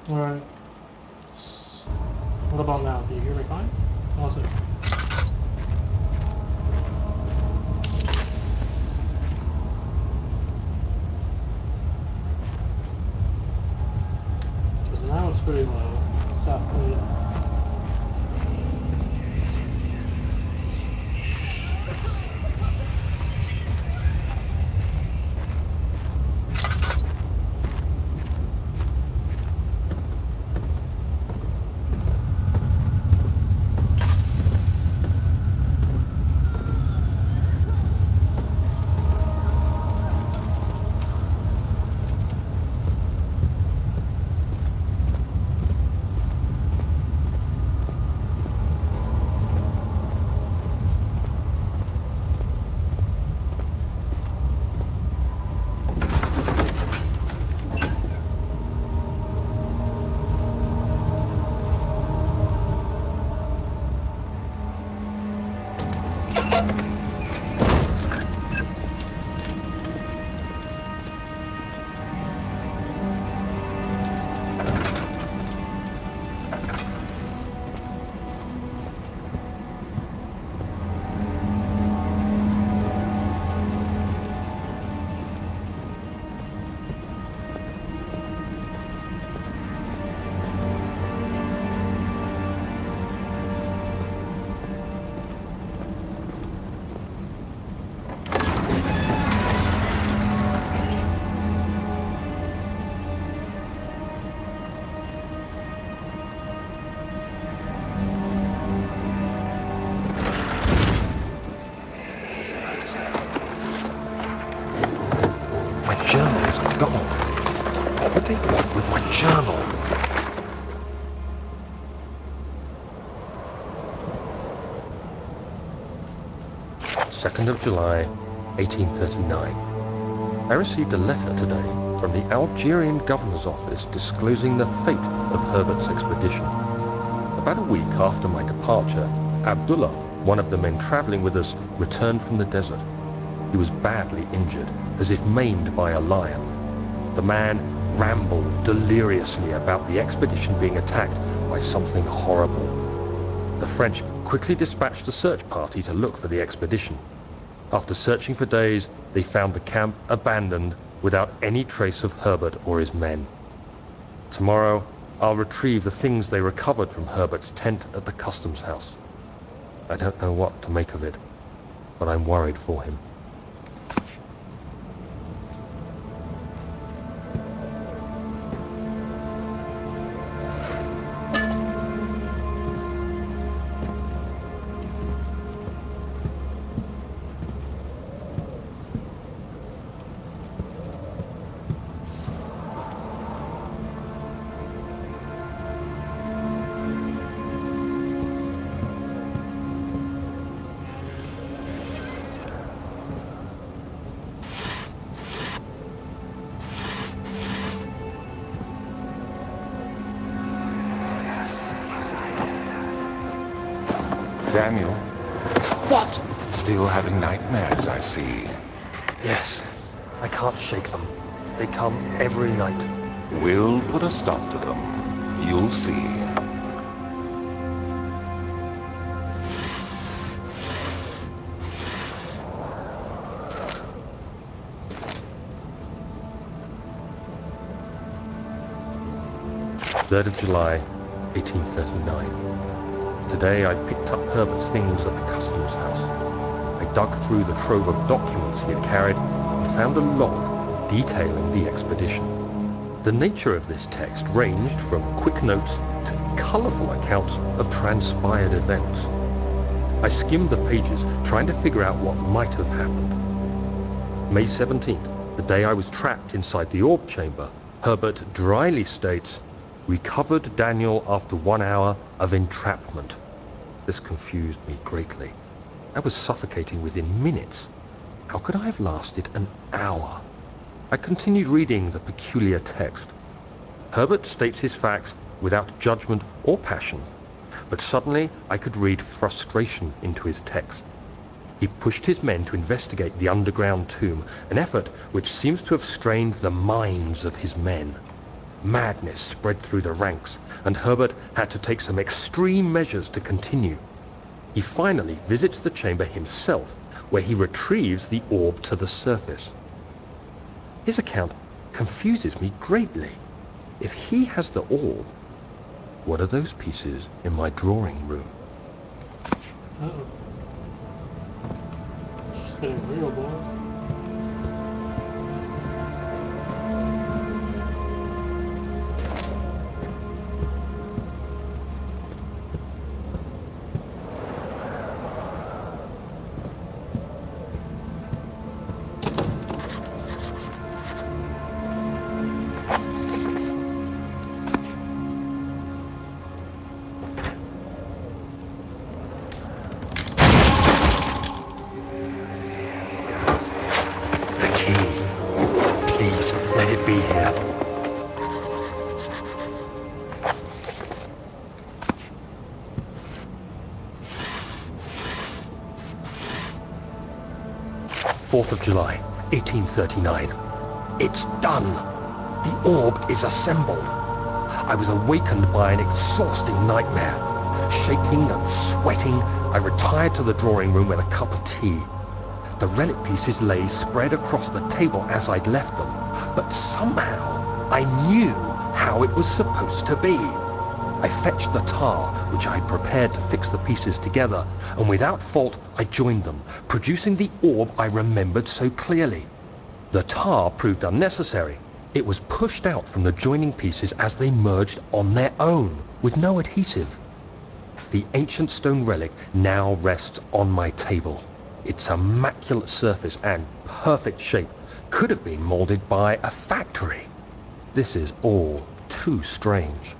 Alright. What about now? Can you hear me fine? How's it? Because now it's pretty low. Softly. My journals are gone. What would they want with my journal? July 2nd, 1839. I received a letter today from the Algerian governor's office disclosing the fate of Herbert's expedition. About a week after my departure, Abdullah, one of the men traveling with us, returned from the desert. He was badly injured, as if maimed by a lion. The man rambled deliriously about the expedition being attacked by something horrible. The French quickly dispatched a search party to look for the expedition. After searching for days, they found the camp abandoned without any trace of Herbert or his men. Tomorrow, I'll retrieve the things they recovered from Herbert's tent at the customs house. I don't know what to make of it, but I'm worried for him. Daniel, What? still having nightmares, I see. Yes, I can't shake them. They come every night. We'll put a stop to them. You'll see. July 3rd, 1839. Today I picked up Herbert's things at the customs house. I dug through the trove of documents he had carried and found a log detailing the expedition. The nature of this text ranged from quick notes to colourful accounts of transpired events. I skimmed the pages, trying to figure out what might have happened. May 17th, the day I was trapped inside the orb chamber, Herbert dryly states, "Recovered Daniel after 1 hour of entrapment." This confused me greatly. I was suffocating within minutes. How could I have lasted an hour? I continued reading the peculiar text. Herbert states his facts without judgment or passion, but suddenly I could read frustration into his text. He pushed his men to investigate the underground tomb, an effort which seems to have strained the minds of his men. Madness spread through the ranks, and Herbert had to take some extreme measures to continue. He finally visits the chamber himself, where he retrieves the orb to the surface. His account confuses me greatly. If he has the orb, what are those pieces in my drawing room? Uh-oh. It's just getting real, boys. The key. Please, let it be here. Fourth of July, 1839. It's done. The orb is assembled. I was awakened by an exhausting nightmare. Shaking and sweating, I retired to the drawing room with a cup of tea. The relic pieces lay spread across the table as I'd left them, but somehow I knew how it was supposed to be. I fetched the tar, which I had prepared to fix the pieces together, and without fault I joined them, producing the orb I remembered so clearly. The tar proved unnecessary. It was pushed out from the joining pieces as they merged on their own, with no adhesive. The ancient stone relic now rests on my table. Its immaculate surface and perfect shape could have been molded by a factory. This is all too strange.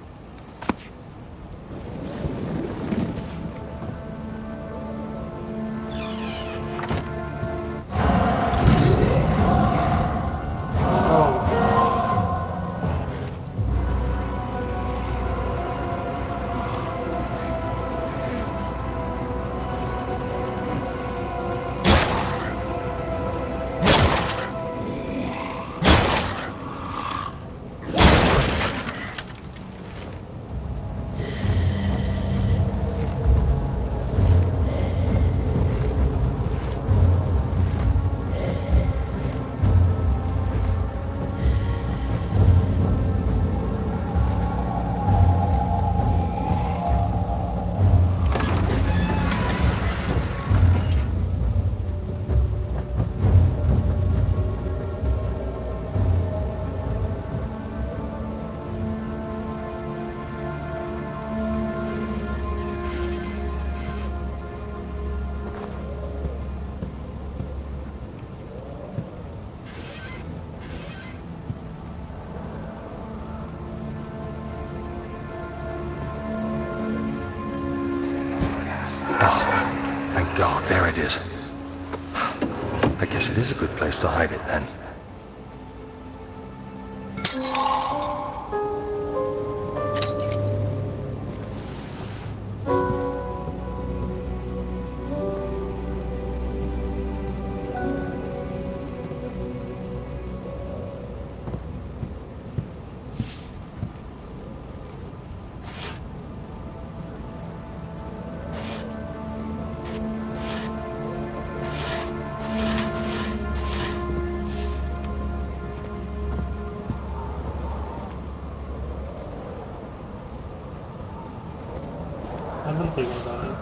Thank God, there it is. I guess it is a good place to hide it then. I've been thinking about it.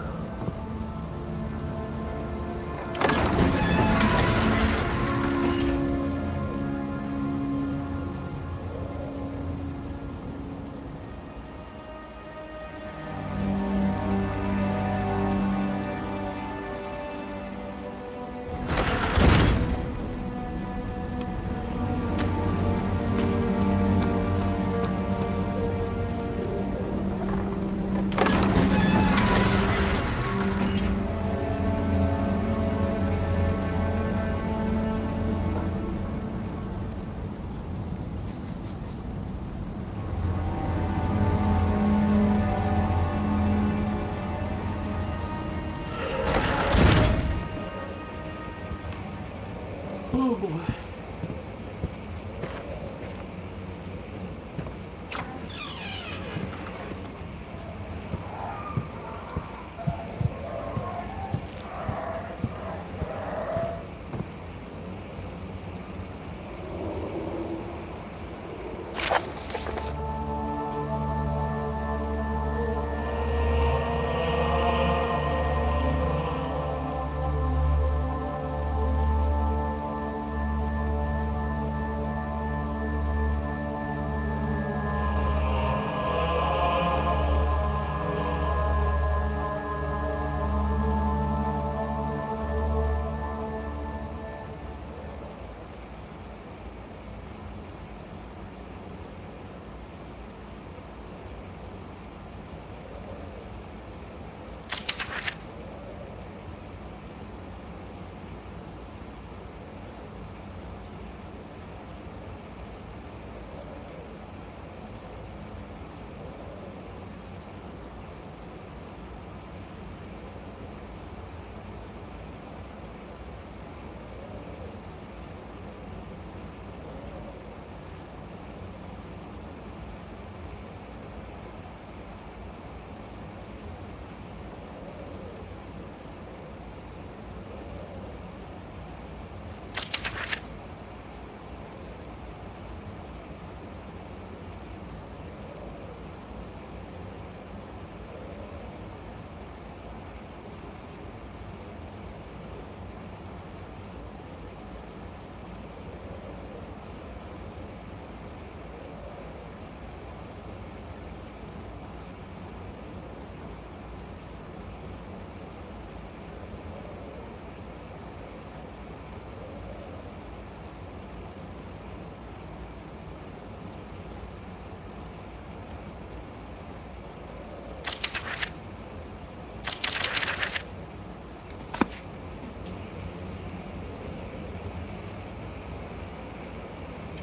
Oh boy.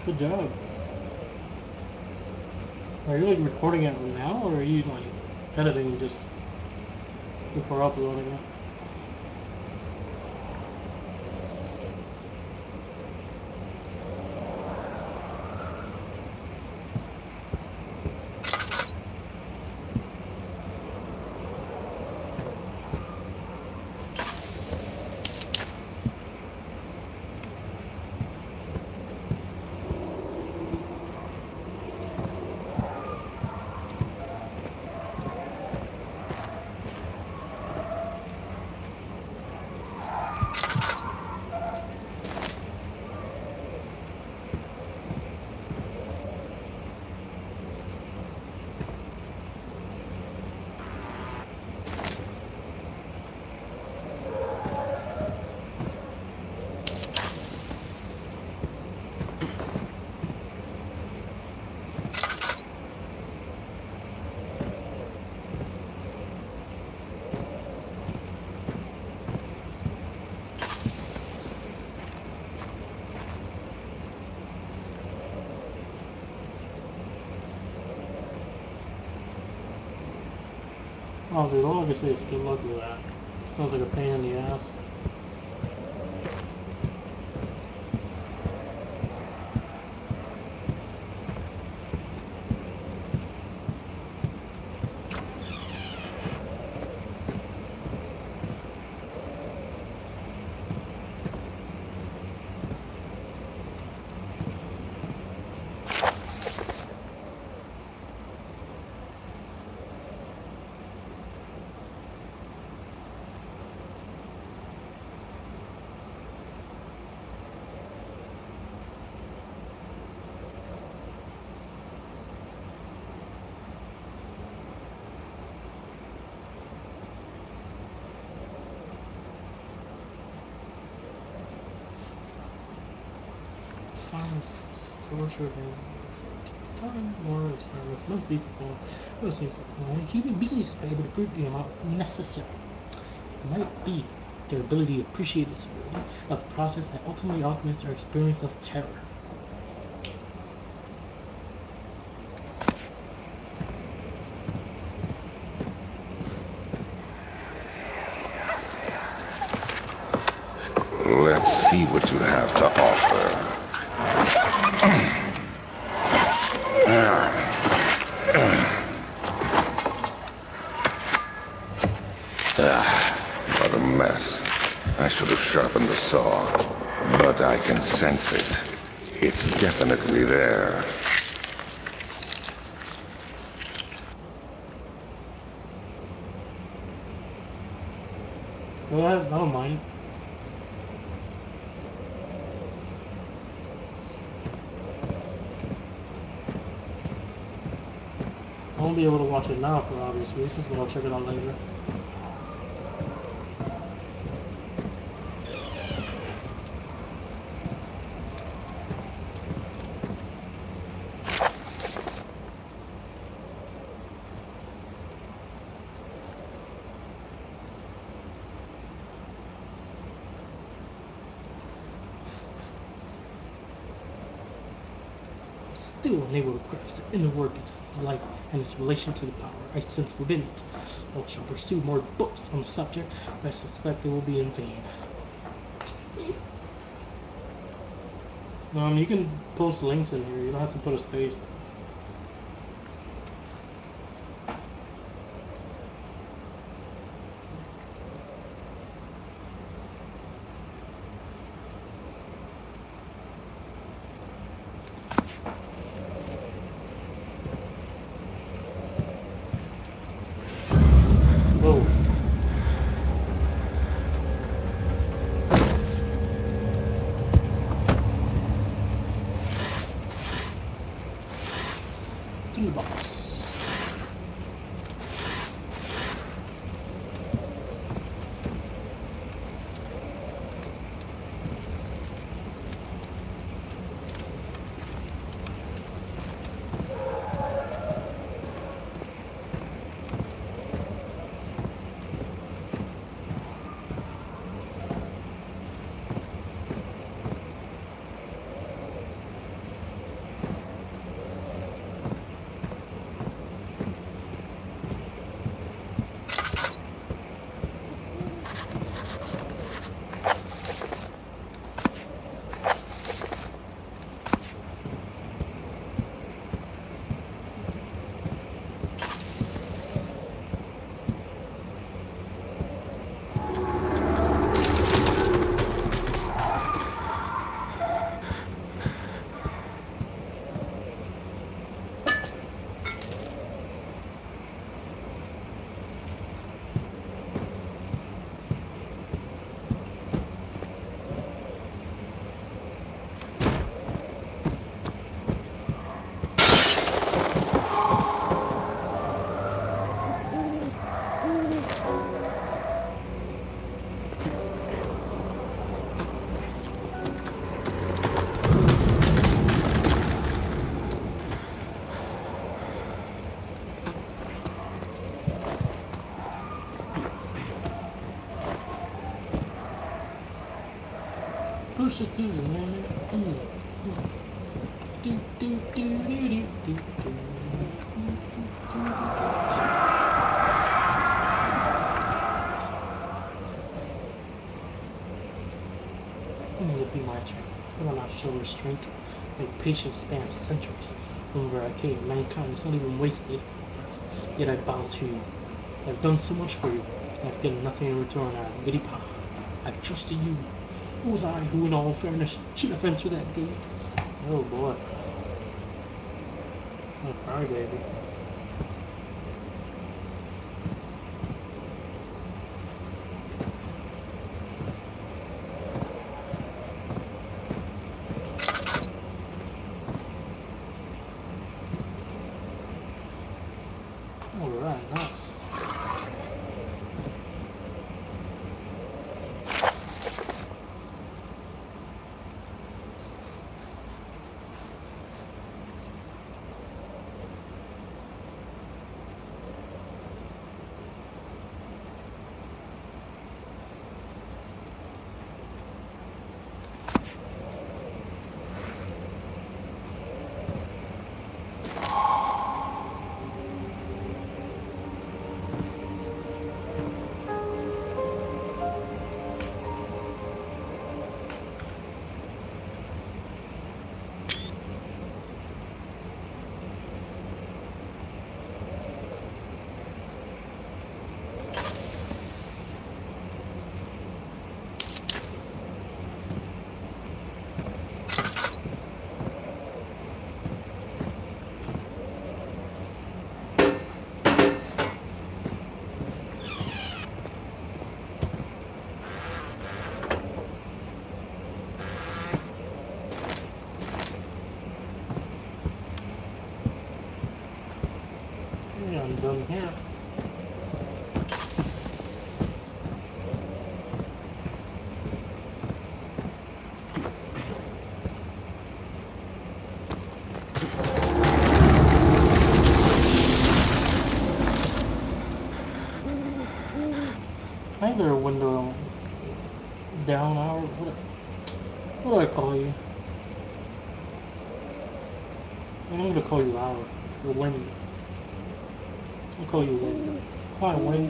Good job. Are you like recording it now, or are you like editing just before uploading it? Oh, dude, all I can say is good luck with that. Sounds like a pain in the ass. Torture more experiments. Most people will seem like only human beings are able to prove the amount necessary. It might be their ability to appreciate the severity of the process that ultimately augments their experience of terror. Let's see what you have to offer. What a mess. I should have sharpened the saw, but I can sense it. It's definitely there. Go ahead, I don't mind. I won't be able to watch it now for obvious reasons, but I'll check it out later. Still unable to grasp the inner workings of life and its relation to the power I sense within it. I shall pursue more books on the subject, but I suspect it will be in vain. You can post links in here. You don't have to put a space. Whoa. Toolbox. push it to the limit. Do, do, do, do, do, do, do. It'll be my turn. I will not show restraint. My patience spans centuries. Over I came, mankind is not even wasted. Yet I bow to you. I've done so much for you. I've gotten nothing in return. I've trusted you. It was I who, in all fairness, should have entered that gate. Oh boy. Oh, crybaby. Alright, nice. Yeah, I'm done here. Hi there, window down hour. What do I call you? I'm gonna call you Hour. Or Wind. I'll call you Wind. Hi, Wind.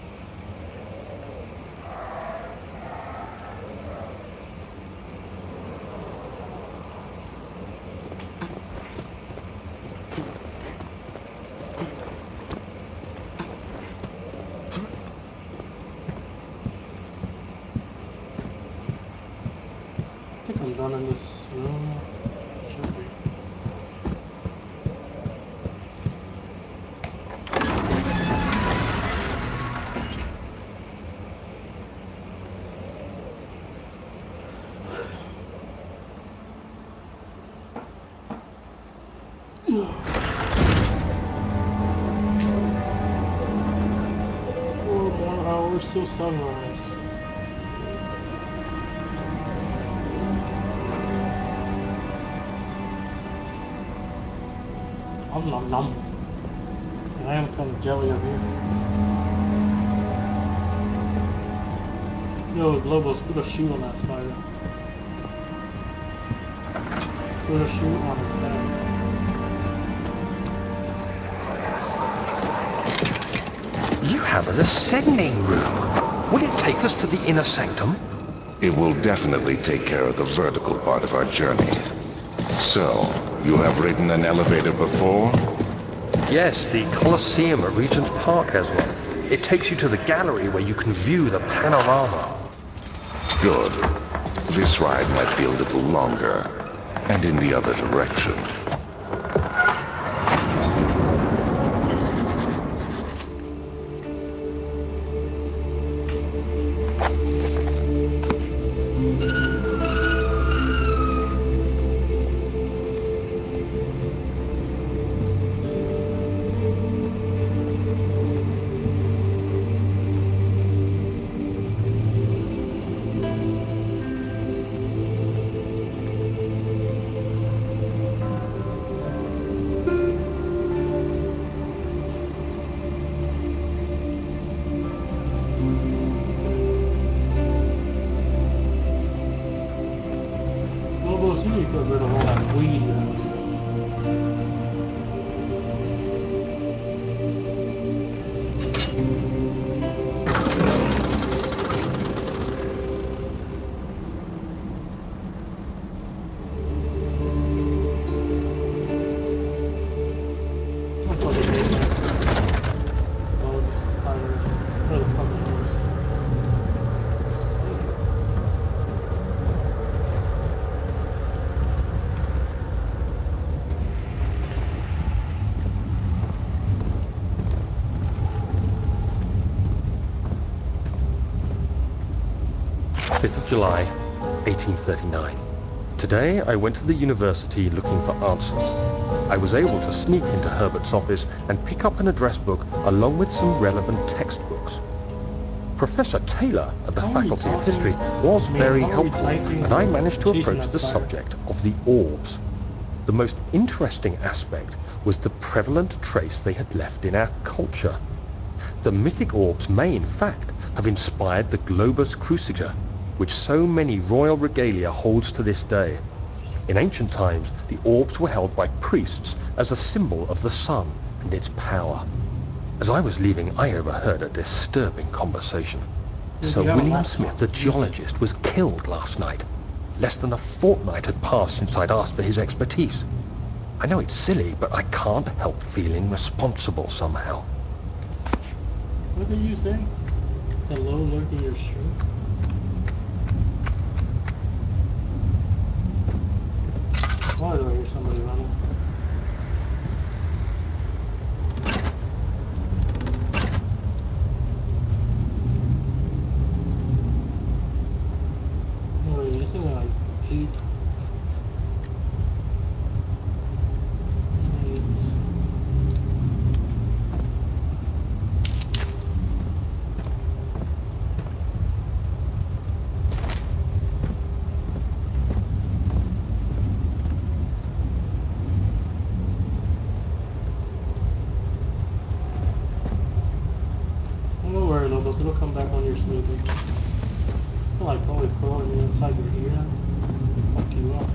I think I'm done in this room. Should be. Four more hours till sunrise. I'm not numb. I am kind of jelly of you. Yo, Lobos, put a shoe on that spider. Put a shoe on his head. You have an ascending room. Will it take us to the inner sanctum? It will definitely take care of the vertical part of our journey. So, you have ridden an elevator before? Yes, the Colosseum at Regent's Park has one. It takes you to the gallery where you can view the panorama. Good. This ride might be a little longer, and in the other direction. Lobos, you need to get rid of all that weed you have. 5th of July, 1839. Today I went to the university looking for answers. I was able to sneak into Herbert's office and pick up an address book along with some relevant textbooks. Professor Taylor at the Faculty of History was very helpful, and I managed to approach the subject of the orbs. The most interesting aspect was the prevalent trace they had left in our culture. The mythic orbs may, in fact, have inspired the globus cruciger, which so many royal regalia holds to this day. In ancient times, the orbs were held by priests as a symbol of the sun and its power. As I was leaving, I overheard a disturbing conversation. Sir William Smith, the geologist, was killed last night. Less than a fortnight had passed since I'd asked for his expertise. I know it's silly, but I can't help feeling responsible somehow. What did you say? Hello, look at your shirt. Why do I hear somebody running? Oh, isn't it like 8? It'll come back on your sleeping. It's not like probably crawling inside your ear. Fuck you up.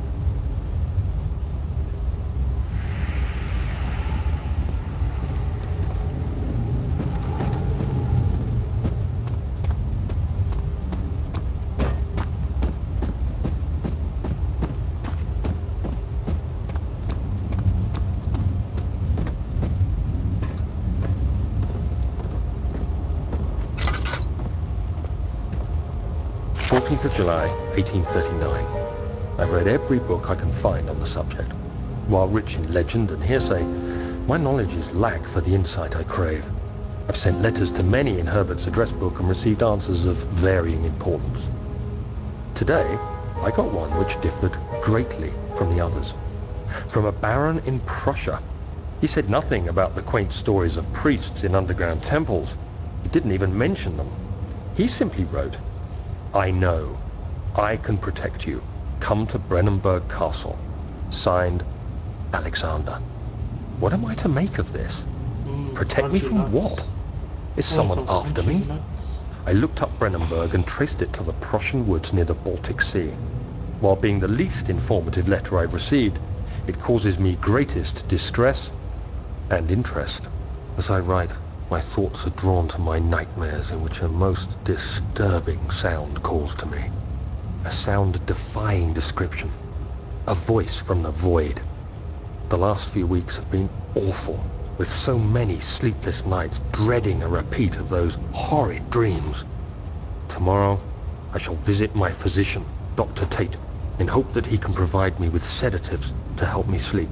of July, 1839. I've read every book I can find on the subject. While rich in legend and hearsay, my knowledge is lack for the insight I crave. I've sent letters to many in Herbert's address book and received answers of varying importance. Today, I got one which differed greatly from the others. From a baron in Prussia. He said nothing about the quaint stories of priests in underground temples. He didn't even mention them. He simply wrote, "I know. I can protect you. Come to Brennenburg Castle. Signed, Alexander." What am I to make of this? Protect me from what? Is someone after me? I looked up Brennenburg and traced it to the Prussian woods near the Baltic Sea. While being the least informative letter I've received, it causes me greatest distress and interest. As I write, my thoughts are drawn to my nightmares in which a most disturbing sound calls to me. A sound defying description. A voice from the void. The last few weeks have been awful, with so many sleepless nights dreading a repeat of those horrid dreams. Tomorrow, I shall visit my physician, Dr. Tate, in hope that he can provide me with sedatives to help me sleep.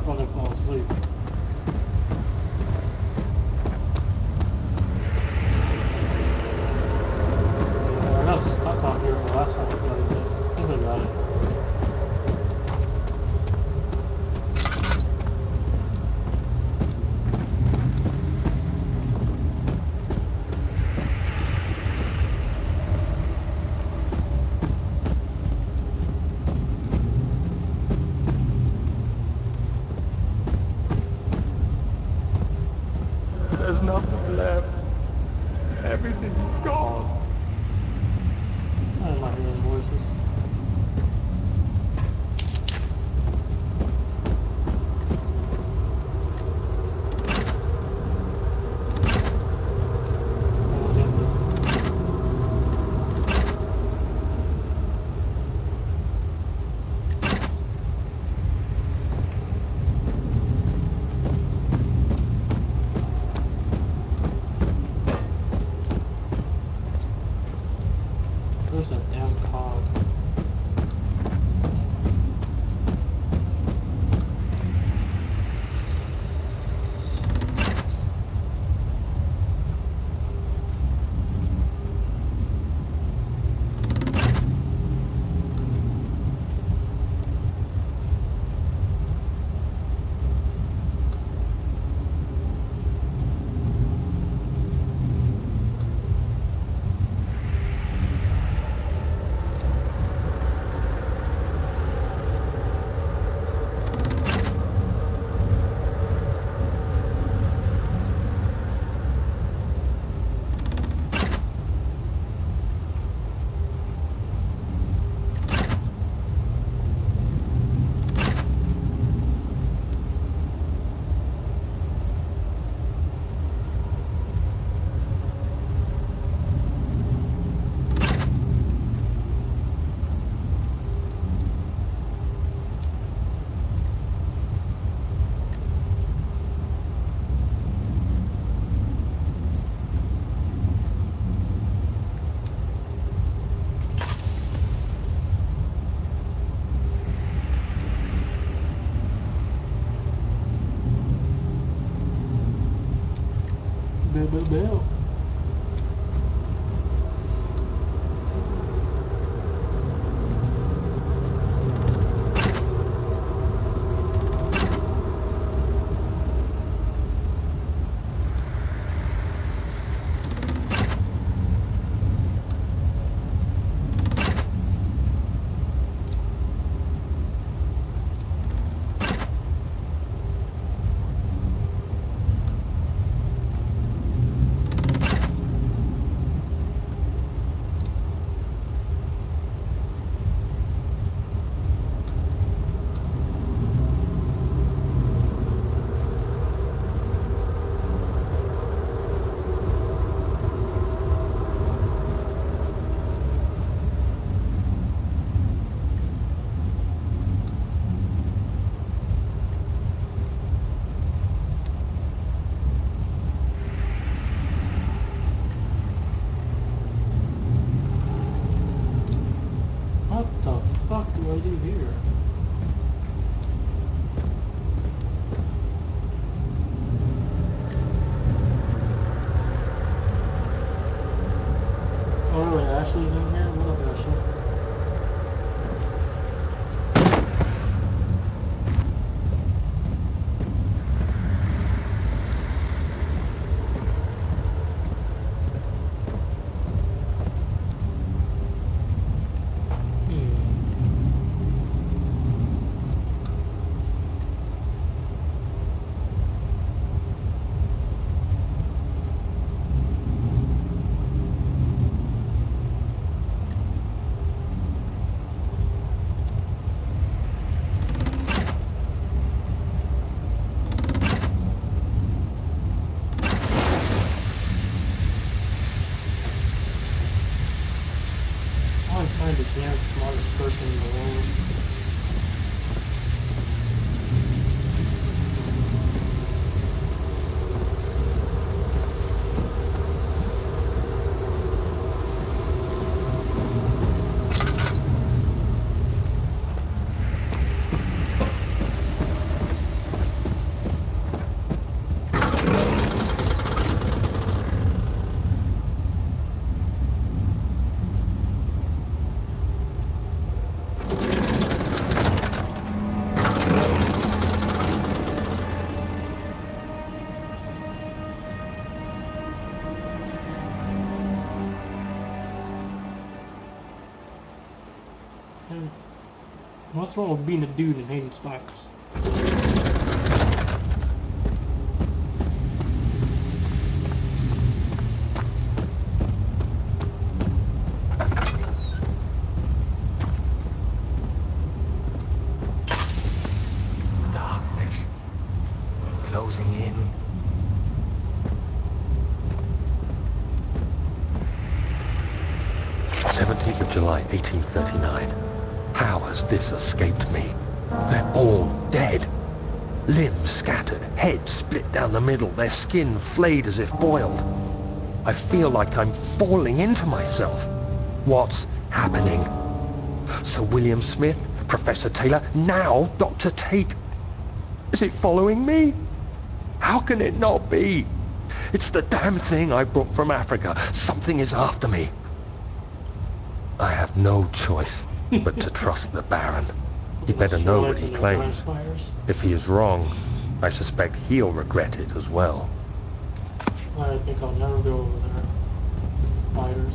fucking fall asleep. I got stuck out here the last time I played this. I think I got it. There's nothing left. Everything is gone. Why am I hearing voices? Oh, get this. Where's that damn cog? Bill. What the fuck do I do here? Oh really, Ashley's in here? What up, Ashley? I find the damn smartest person in the world. What's wrong with being a dude and hating spiders? Darkness closing in. 17th of July, 1839. How has this escaped me? They're all dead. Limbs scattered, heads split down the middle, their skin flayed as if boiled. I feel like I'm falling into myself. What's happening? Sir William Smith, Professor Taylor, now Dr. Tate. Is it following me? How can it not be? It's the damn thing I brought from Africa. Something is after me. I have no choice but to trust the Baron. He better know what he claims. If he is wrong, I suspect he'll regret it as well. I think I'll never go over there. Spiders.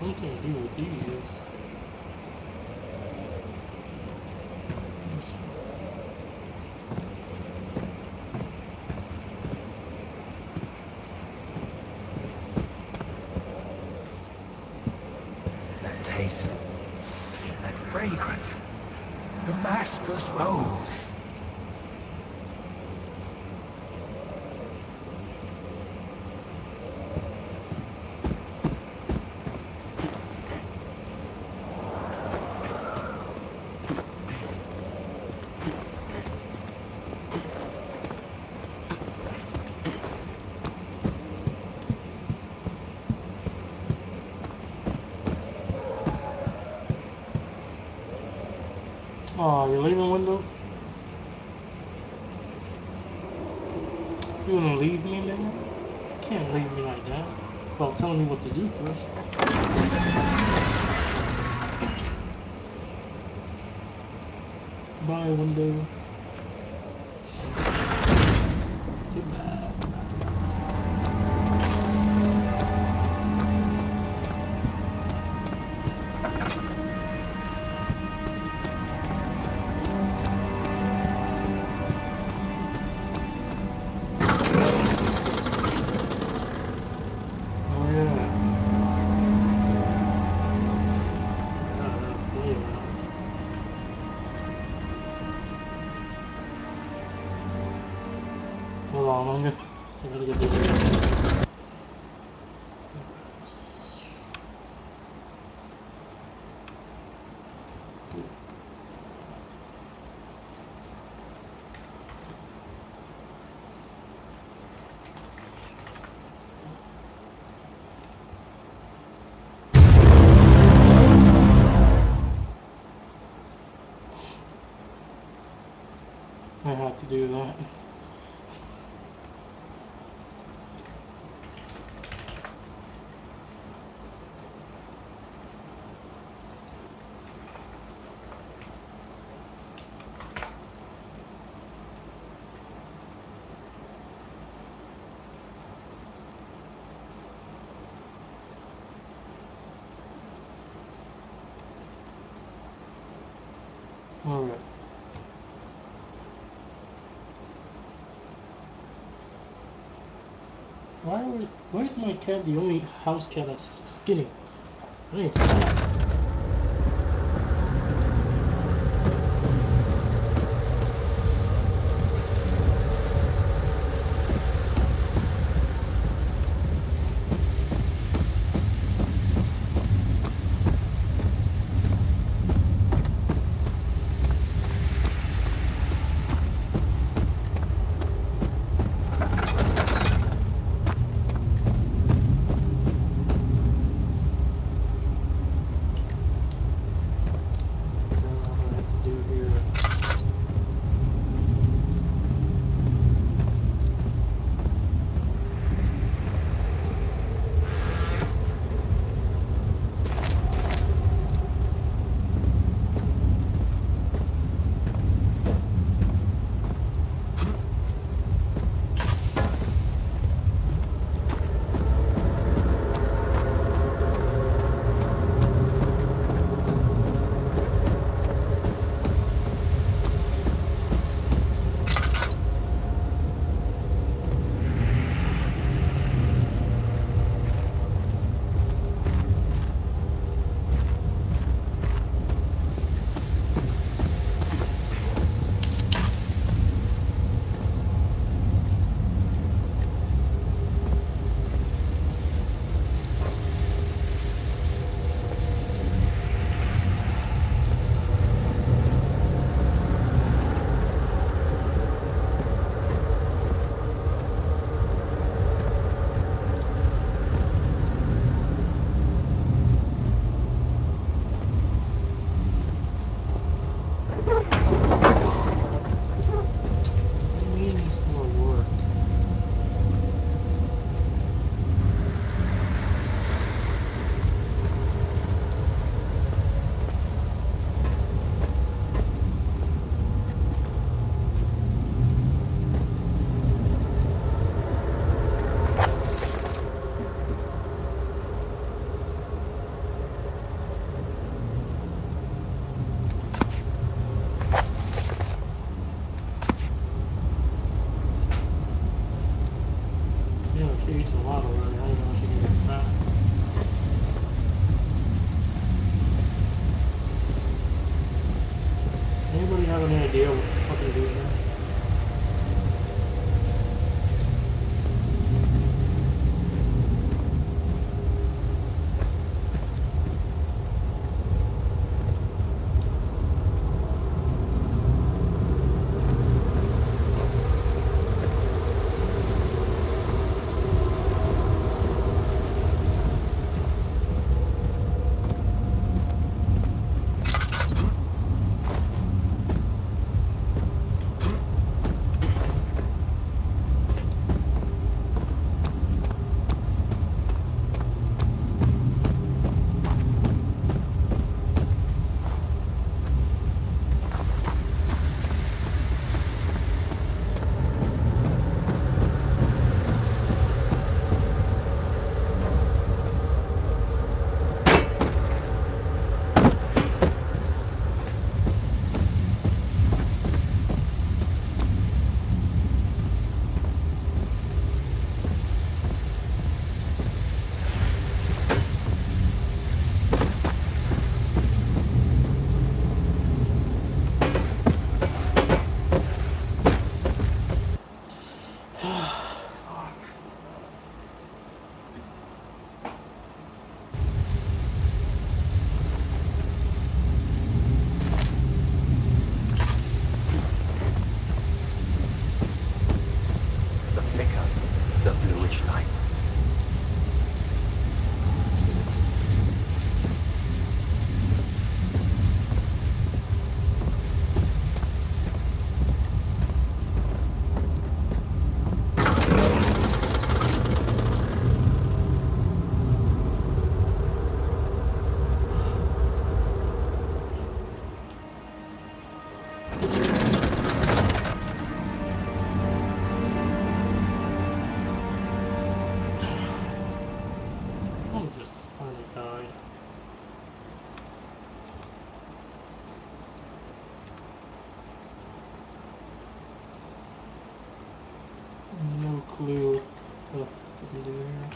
I'm trying to do with these. That taste, that fragrance, Damascus rose. Oh, you're leaving window? You wanna leave me, man? Can't leave me like that. Well, telling me what to do first. Bye, window. Goodbye. Oh yeah. Yeah. Hold on, I gotta get this. I have to do that. Alright. Why is my cat the only house cat that's skinny? I ain't fat. I'll just find a guide. No clue what to do here.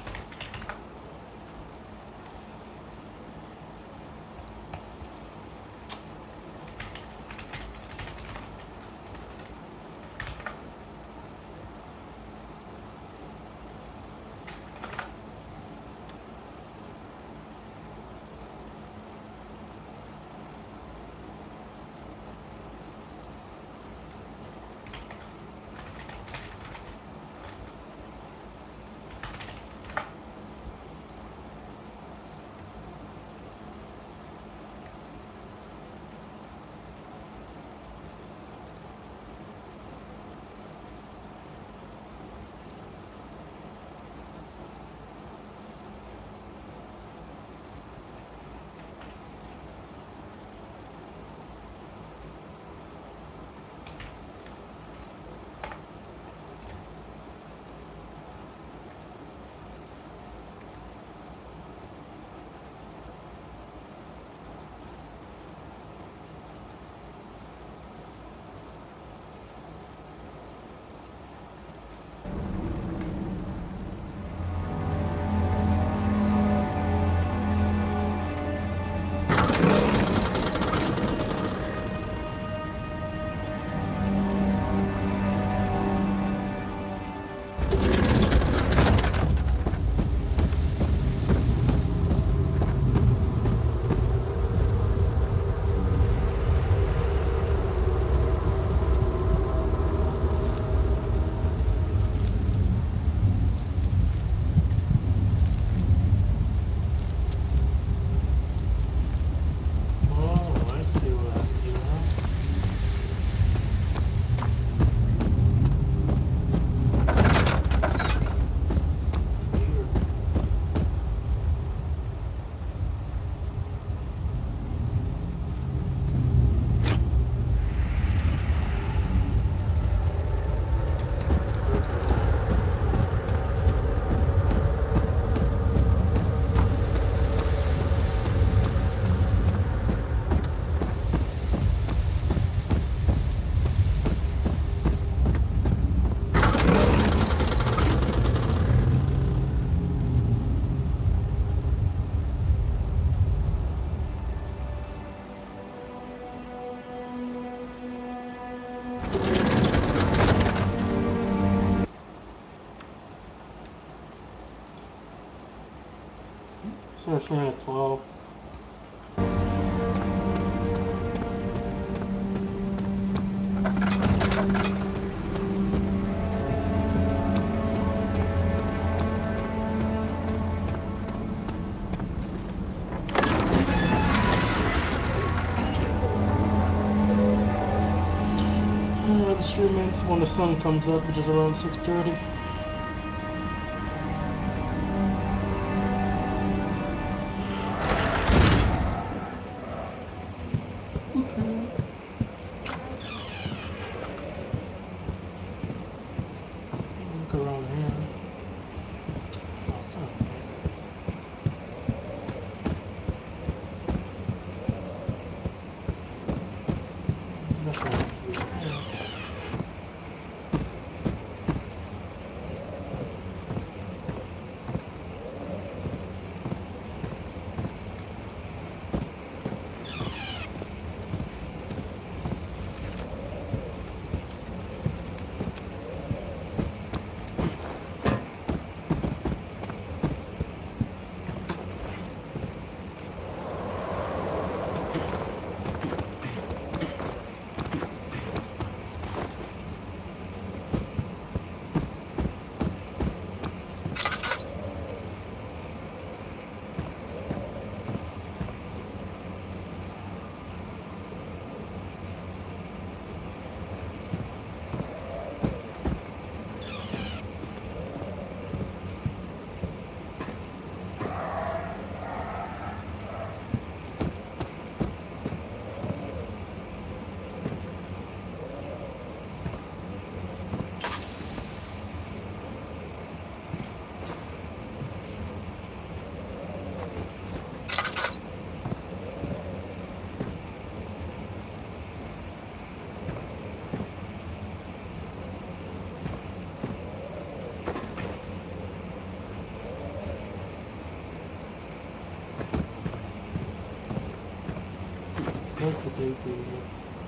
Search ran at 12. The stream ends when the sun comes up, which is around 6:30. Look around here. Awesome. Nothing else to do here. That's the paper, yeah.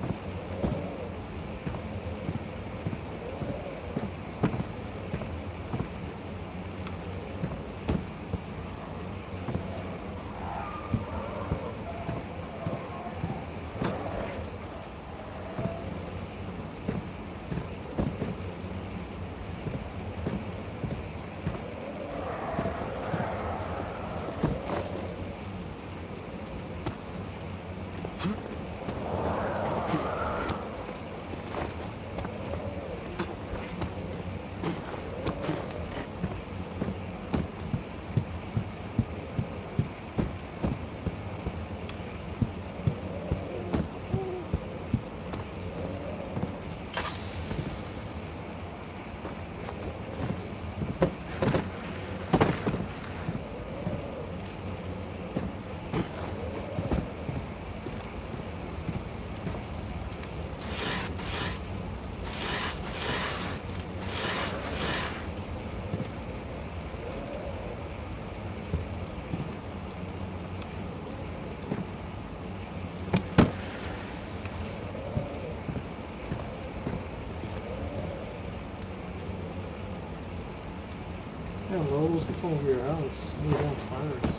Yeah, Rose, what's wrong with your house? You're on fires.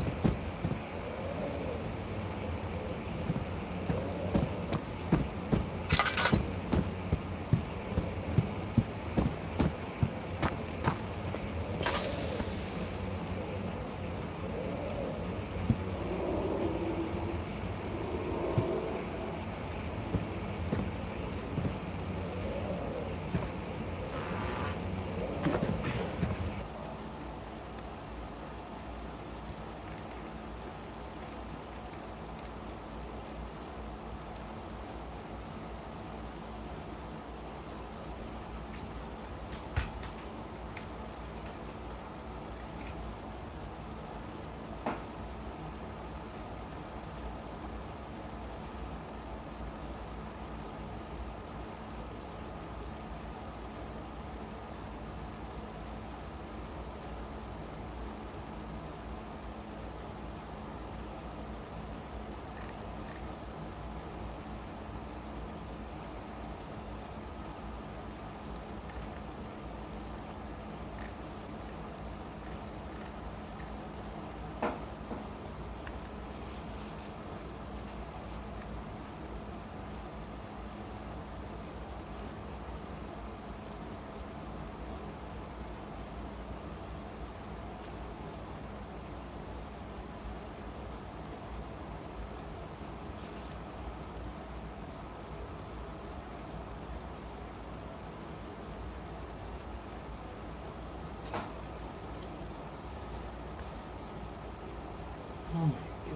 Oh my god.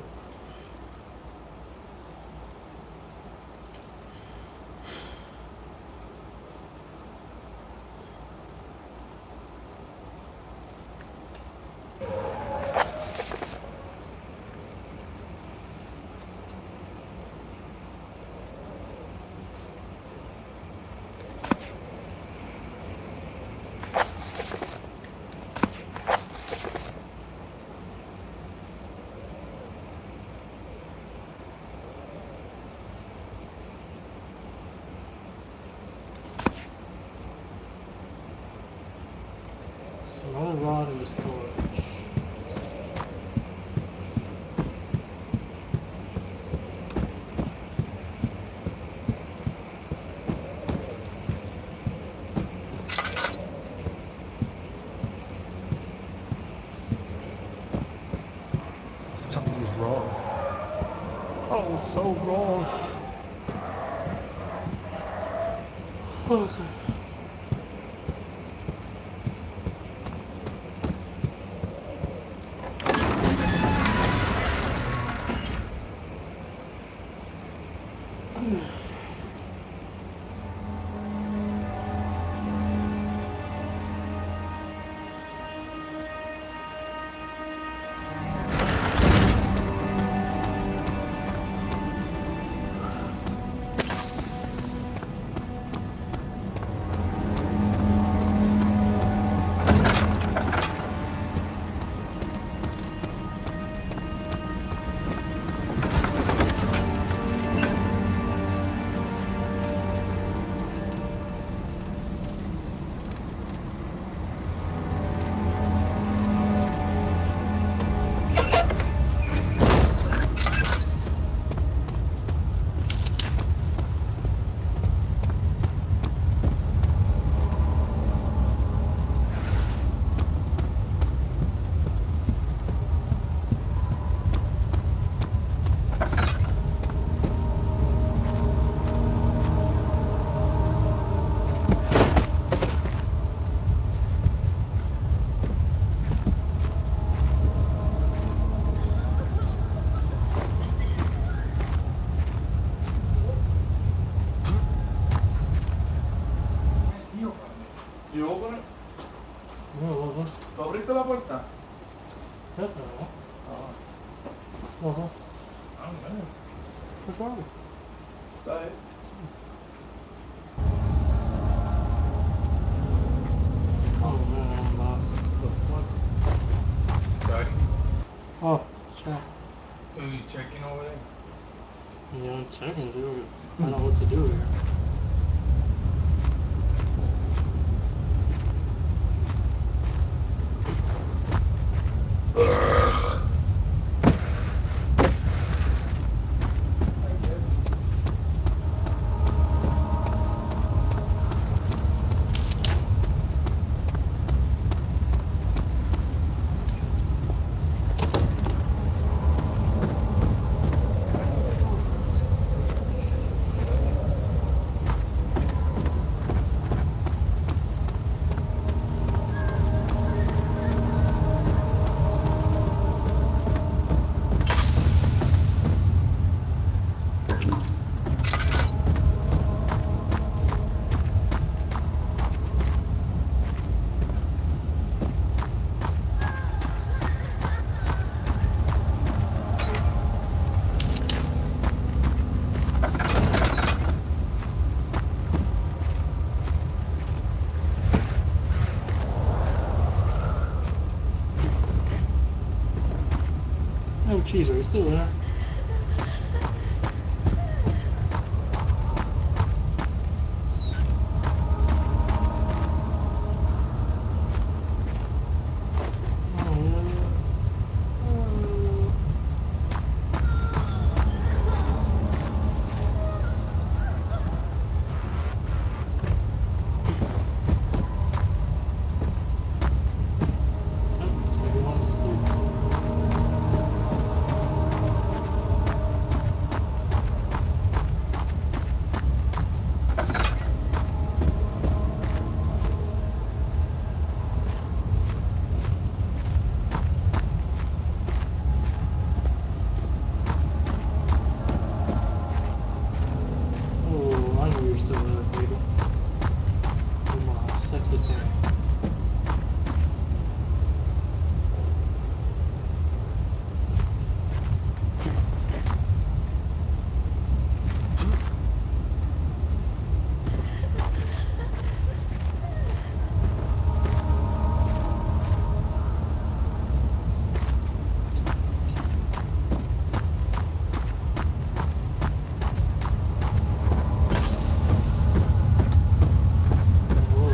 It's another rod in the storage. Something is wrong. Oh, so wrong. Okay. Uh-huh. I don't know. What's wrong? Go ahead. Oh man, I'm lost. The fuck? Study? Oh, shit. Who you checking over there? Yeah, I'm checking to see what, I know what to do here. Oh, cheese, are you still there? Oh, I know you're still there, baby. You're my sexy thing. Whoa.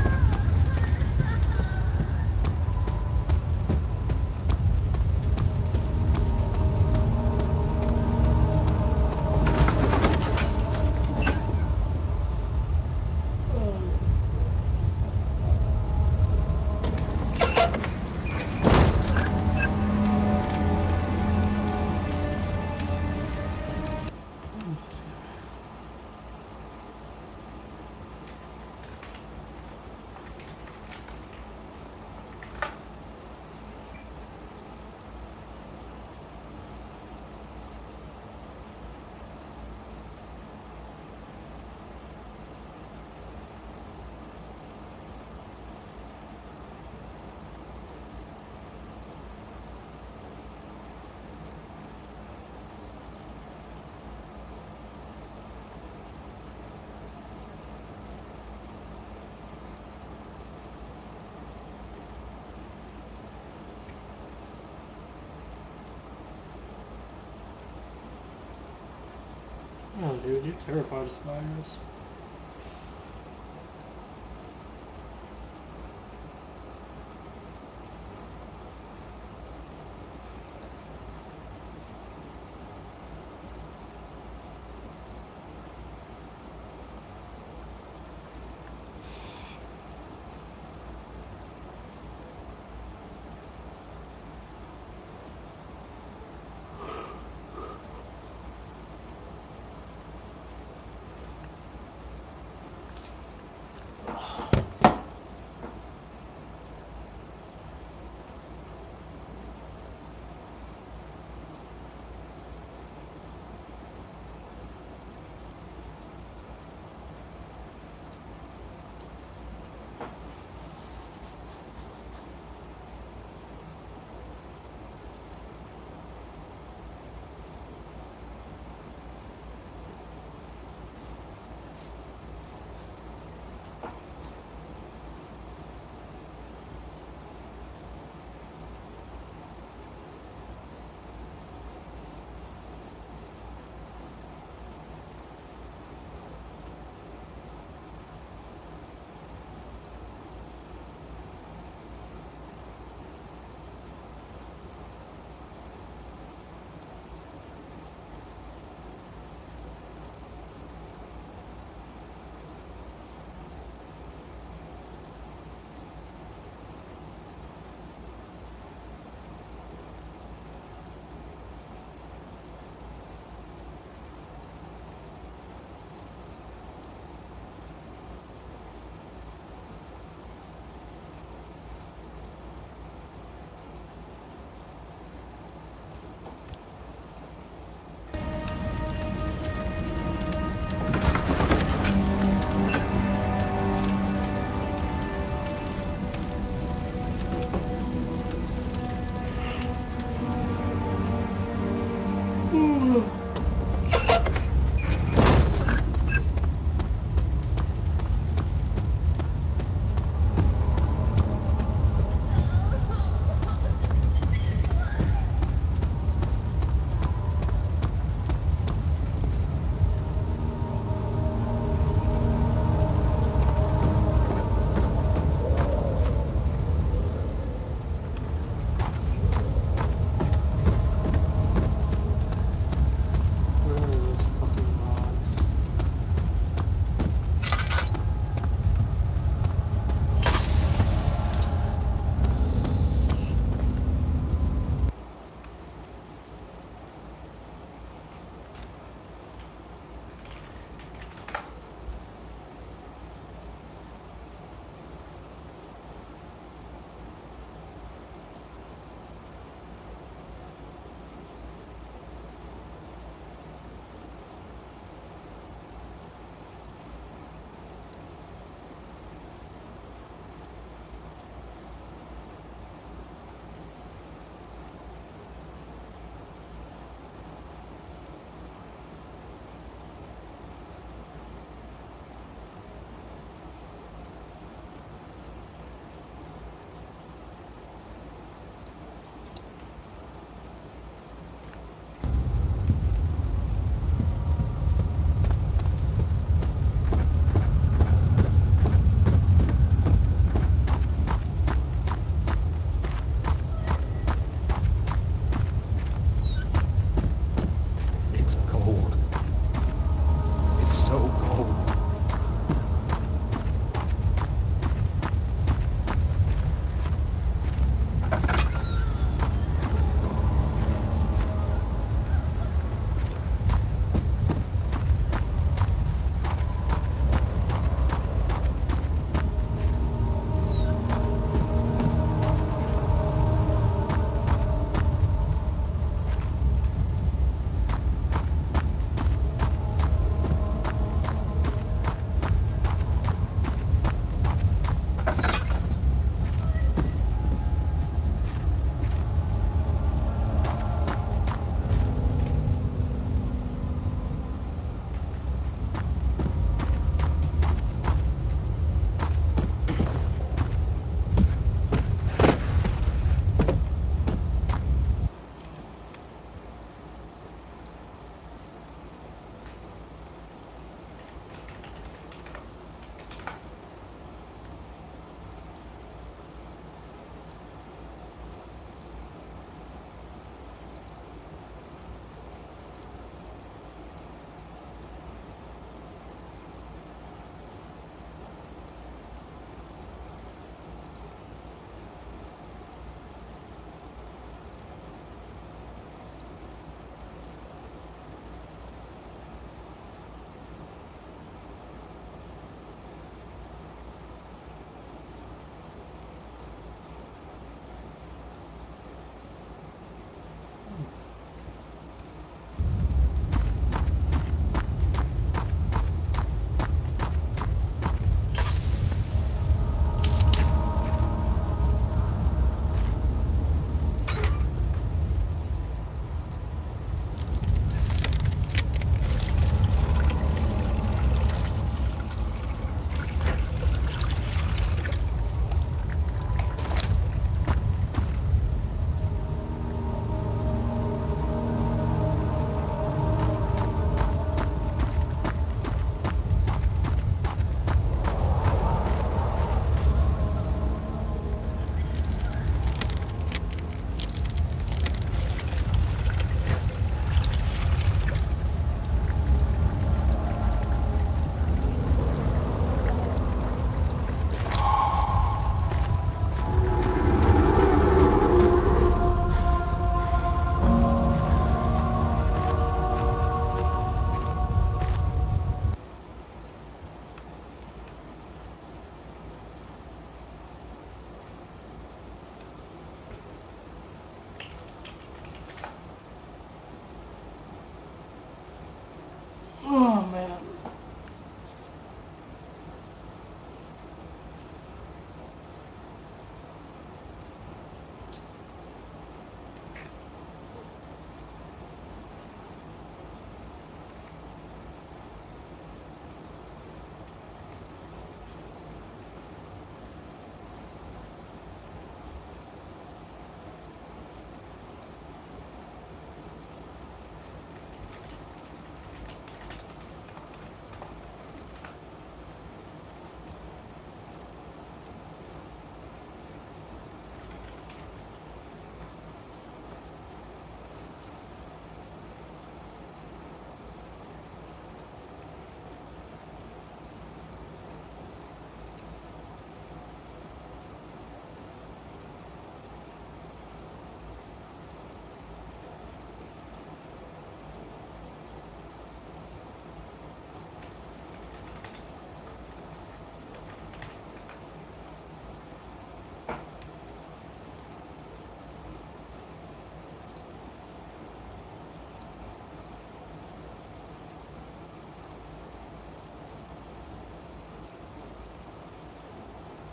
Oh, dude, you're terrified of spiders.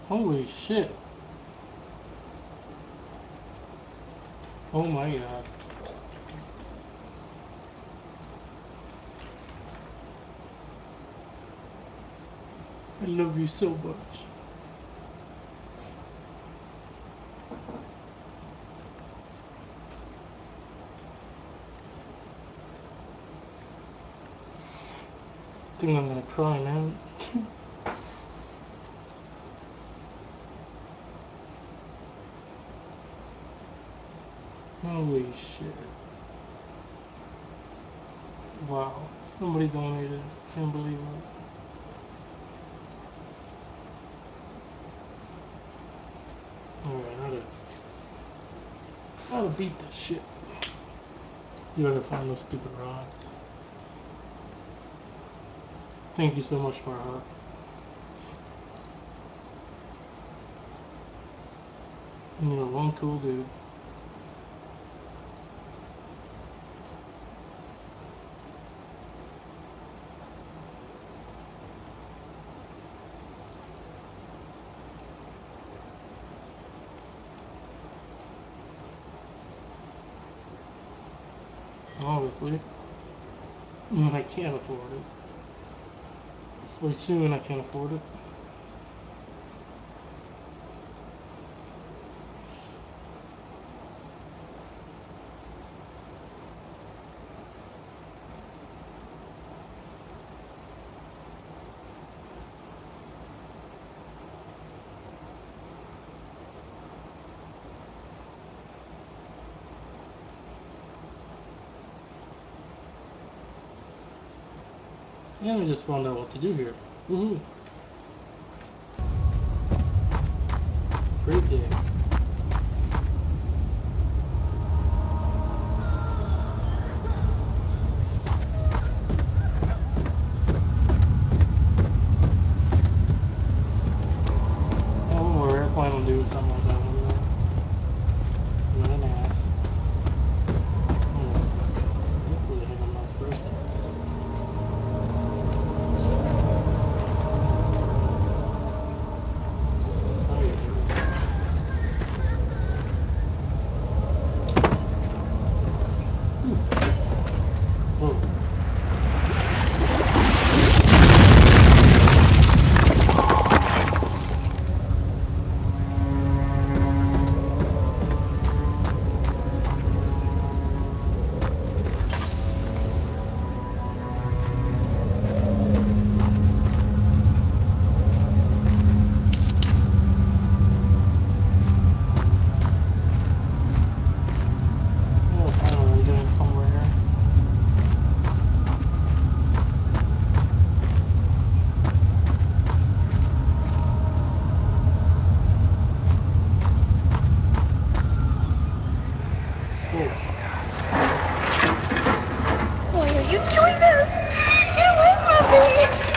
Holy shit. Oh my god. I love you so much. I think I'm gonna cry now. Holy shit. Wow. Somebody donated. Can't believe it. Alright, how to beat this shit. You gotta find those stupid rods. Thank you so much, Farhat. You're one cool dude. Obviously. When I can't afford it. Very soon I can't afford it. Yeah, we just found out what to do here. Woohoo! Great game. Oh, we're planning on doing something like that one day. Not an ass. Hopefully have a nice birthday. Whoa. Oh, finally we're getting somewhere here. Whoa. Why are you doing this? Get away from me!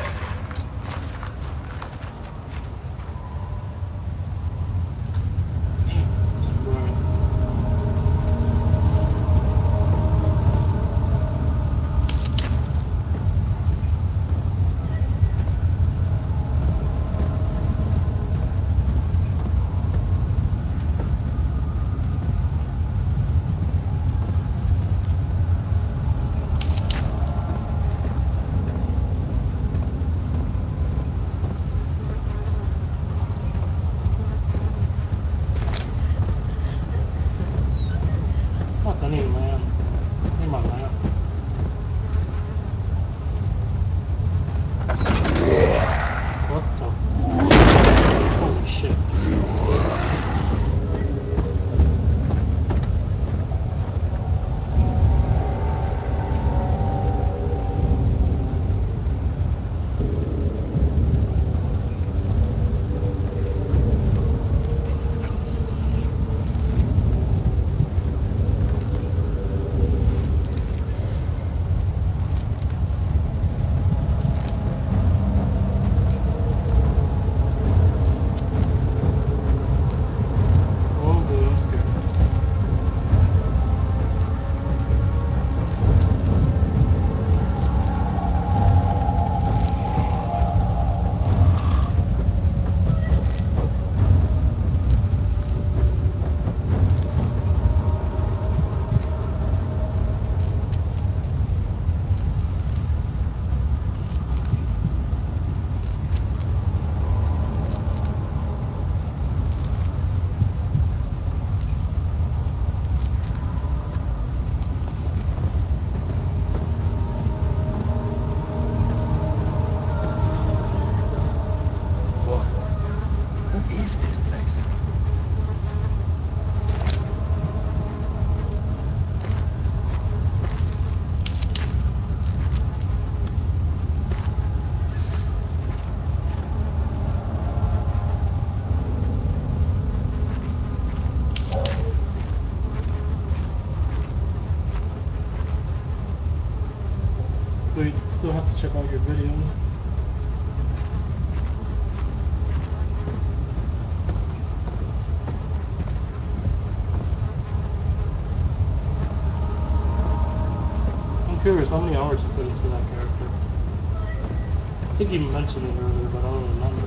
It's right. Wait, still have to check out your videos. I'm curious how many hours you put into that character. I think you mentioned it earlier, but I don't remember.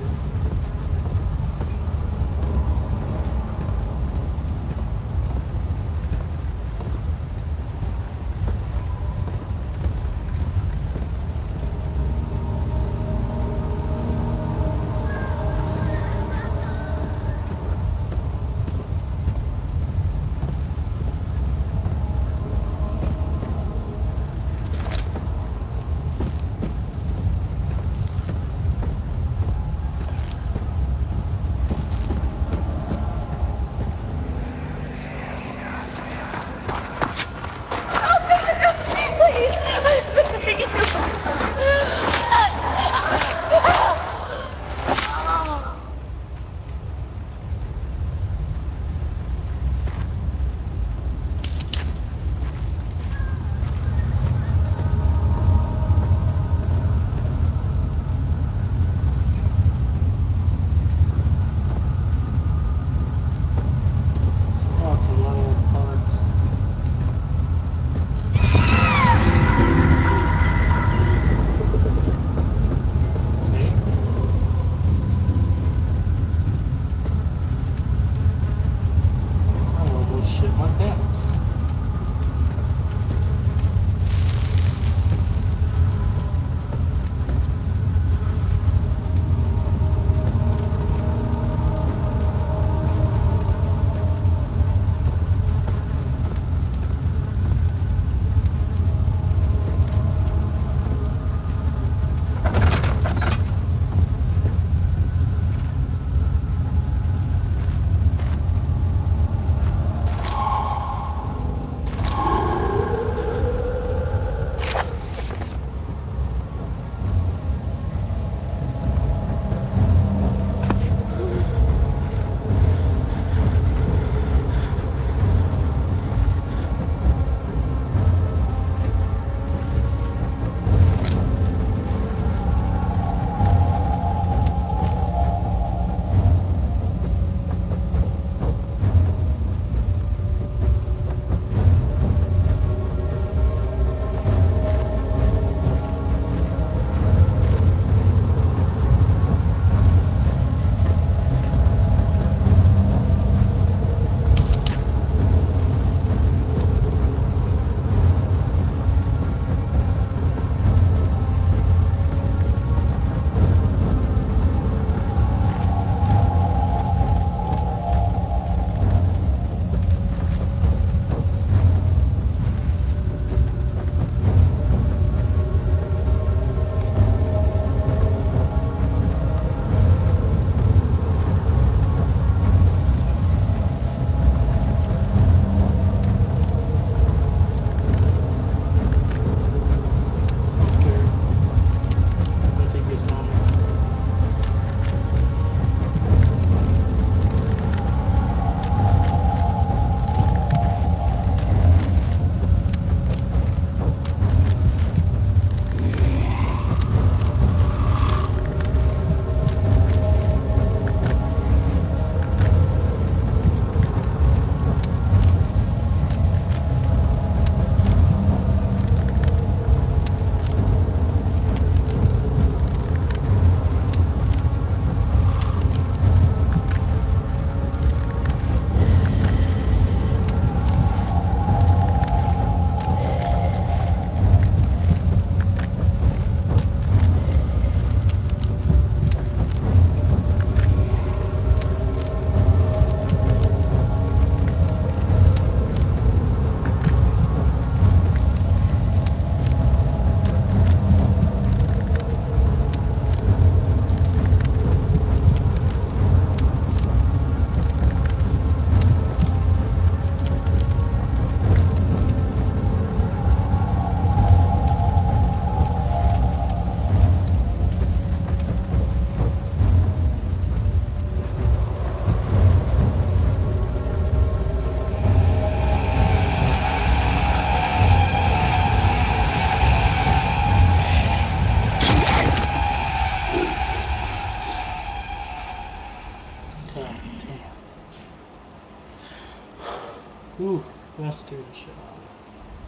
That scared the shit out of me.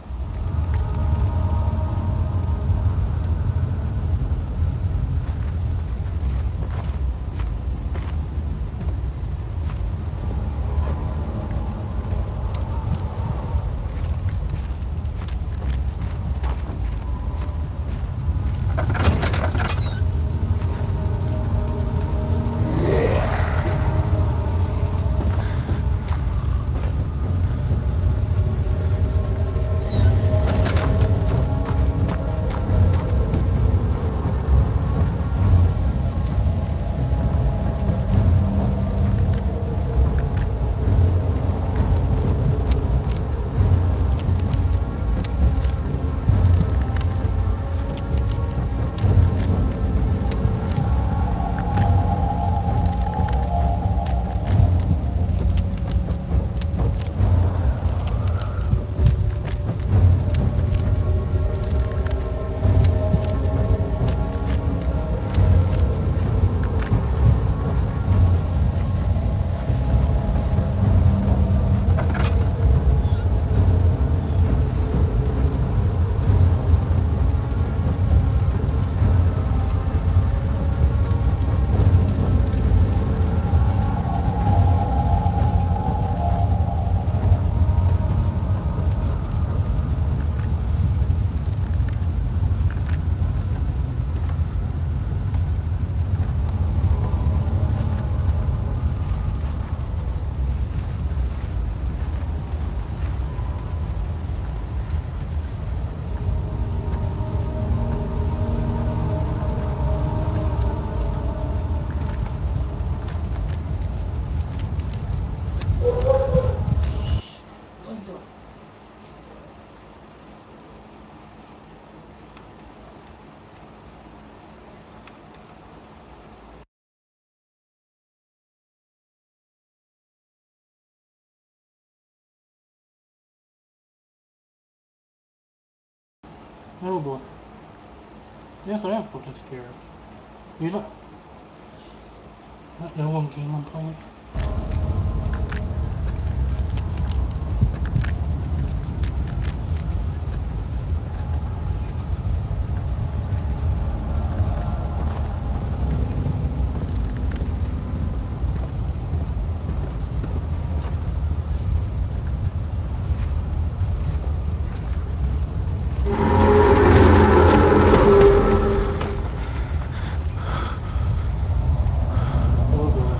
Oh boy. Yes, I am fucking scared. You know, not know one game I'm playing. Oh boy.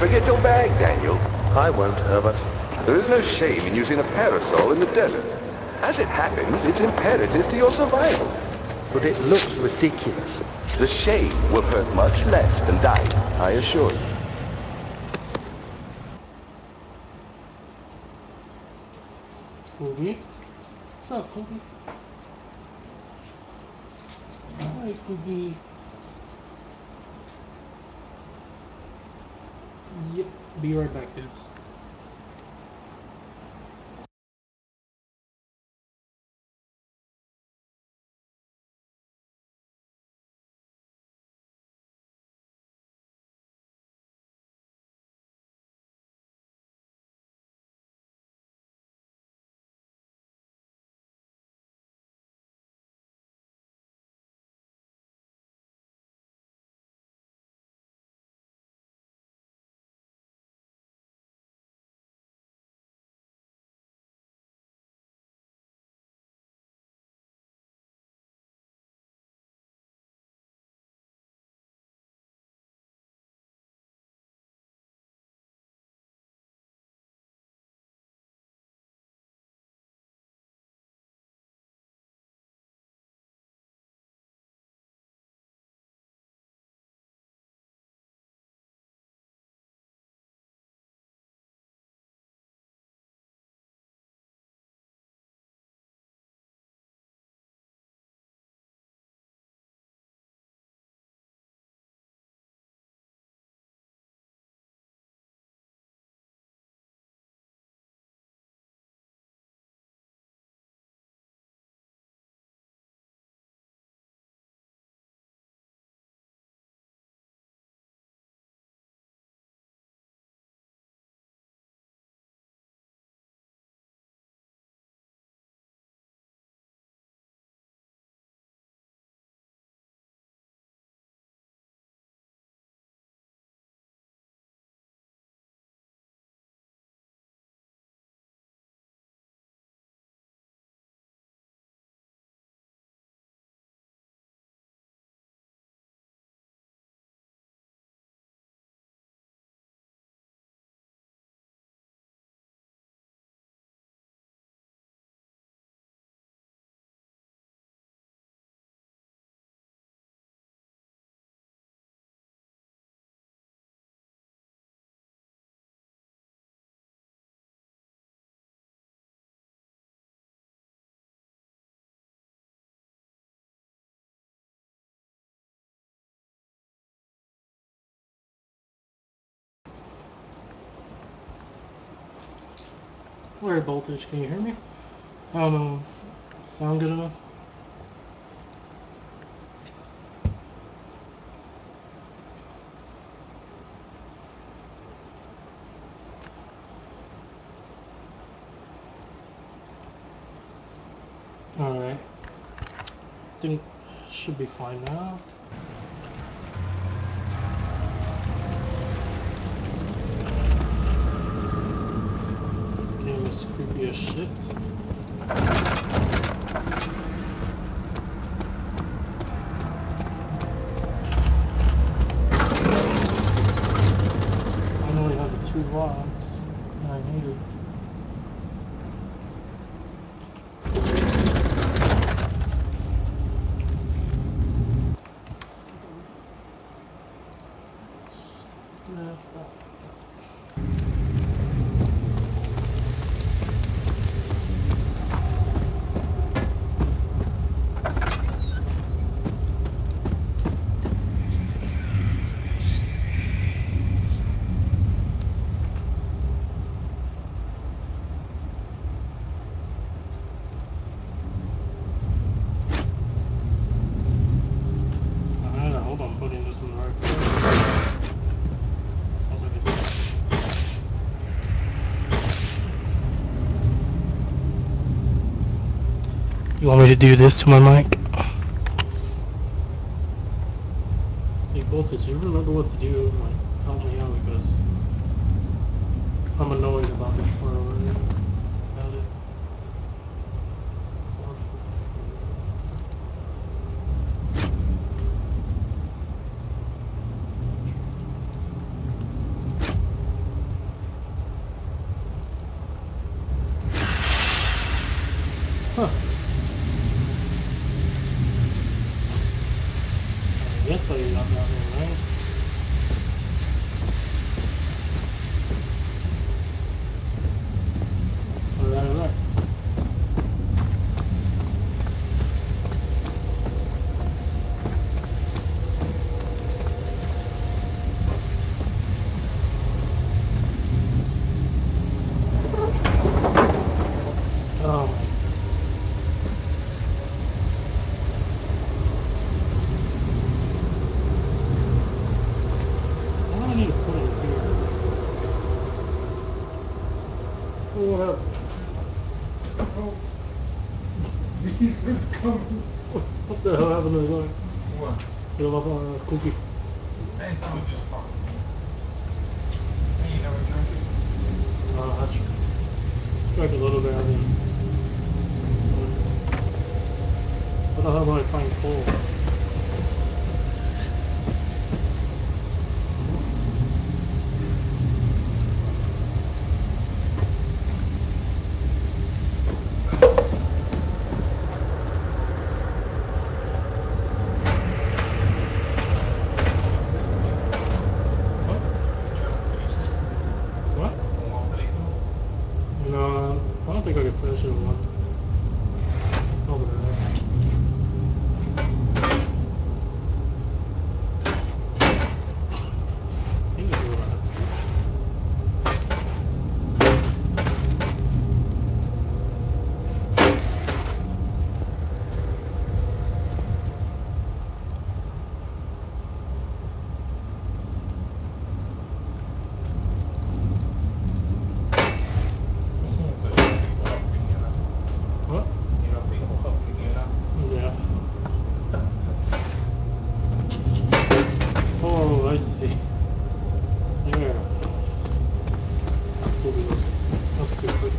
forget your bag, Daniel? I won't, Herbert. There is no shame in using a parasol in the desert. As it happens, it's imperative to your survival. But it looks ridiculous. The shame will hurt much less than dying, I assure you. Kobe? What's up, Kobe? Hi, Kobe. Yep, be right back, dudes. Alright, Voltage, can you hear me? I don't know. Sound good enough? Alright. Think should be fine now. Game is creepy as shit. I only have the 2 rods I needed. Mess up. Alright, I hope I'm putting this in the right place. Sounds like it is. You want me to do this to my mic? Hey, Voltage, you remember what to do? Like, help me out because I'm annoyed about this part already. About it. Awful. What happened? Oh. These was coming. What the hell happened to the guy? What? You left on a cookie. I ain't told you this fucking thing. I ain't never drank it. I tried a little bit, I mean. What the hell do I find coal? What? No, I don't think I can finish it in one. Over there. I think it's a little What? Yeah. Oh, I see. Yeah. That's good.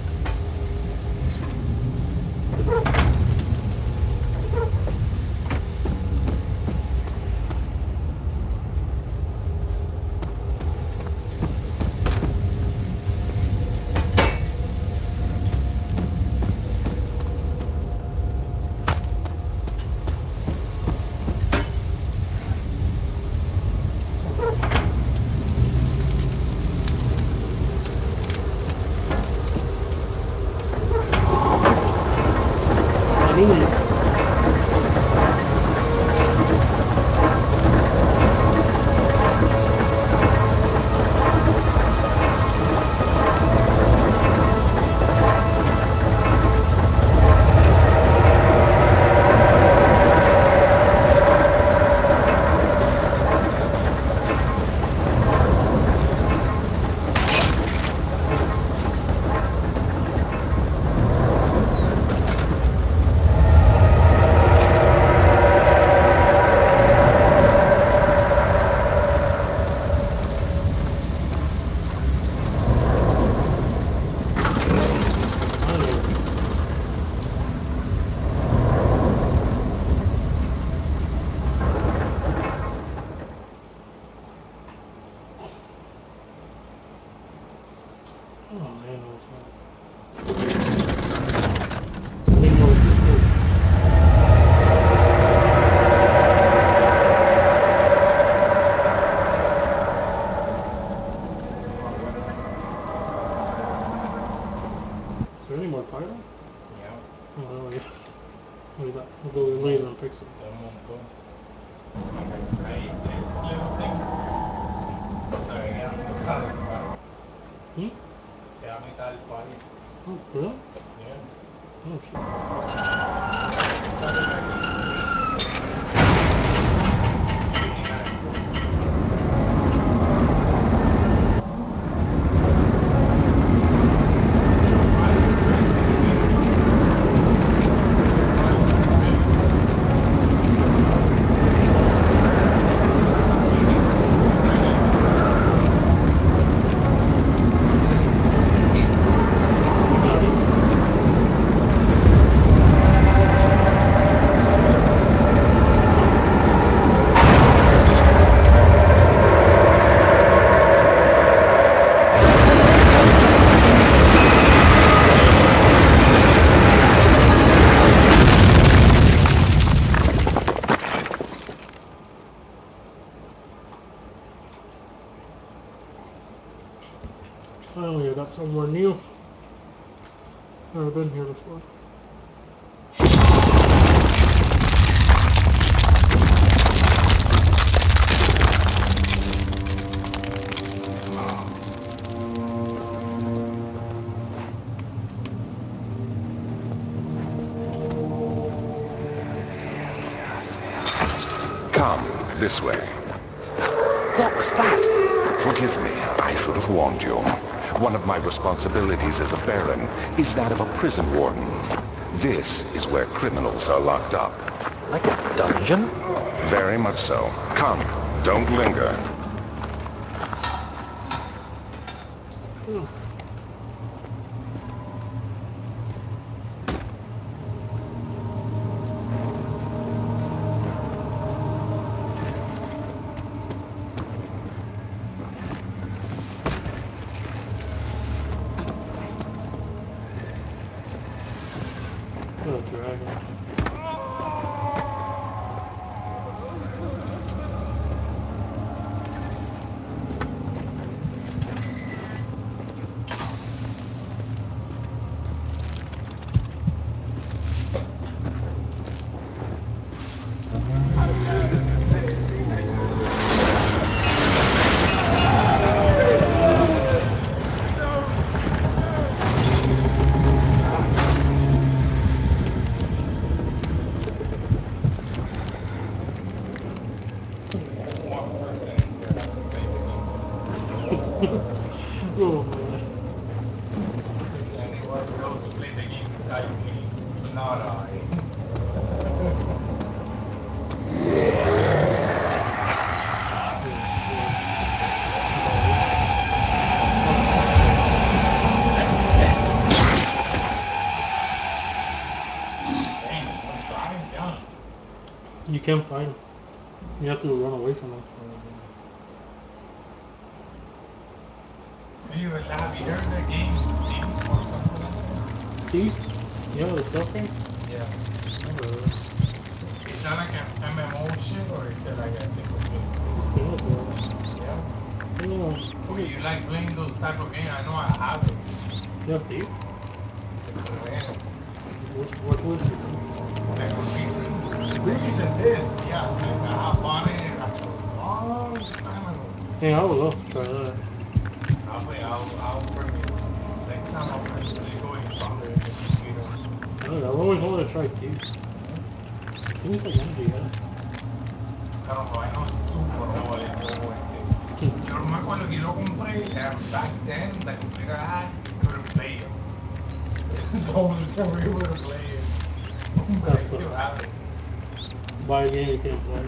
Oh man, is there any more pyro? Yeah. Oh yeah. We'll go later and fix it. Hmm? Oh, really? Yeah. Oh Finally, I got somewhere new. Never been here before. Come, this way. What was that? Forgive me, I should have warned you. One of my responsibilities as a Baron is that of a prison warden. This is where criminals are locked up. Like a dungeon? Very much so. Come, don't linger. Oh, dragon. Oh man. Anyone else play the game besides me? Not I. Dang, what's driving down? You can't find him. You have to run away from him. Hey, well, have you heard the game Thief or something like that? Thief? Yeah, the cell phone? Yeah. Never heard of it. Is that like an MMO shit or is it like a single player? It's single player. Yeah. Yeah. Or you like playing those type of games? I know I have it. You have Thief? It's rare. What was it? Like on PC. At least in this, yeah. Like I have bought it a long time ago. Hey, I would love to try that. I'll bring it. Next time I'll bring it so you go install it in the computer. I don't know, I've always wanted to try Thief. Seems like MGS. I don't know, I know it's super old el juego ese. Yo me acuerdo que yo lo compré and back then the computer I had couldn't play it. So I was never able to play it. But I That's still have it. buy a game you can't play.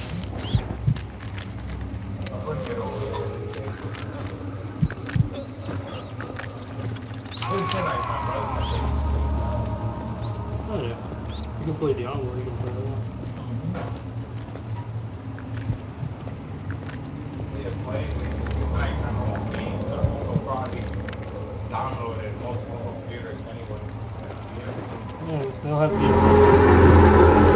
I'll bring it over there one day. I would say like my brother can play this game. Oh yeah. You can play Diablo, you can play that. Yeah, play it's like an old game, so people probably download it multiple computers anyway. Yeah, we still have Diablo.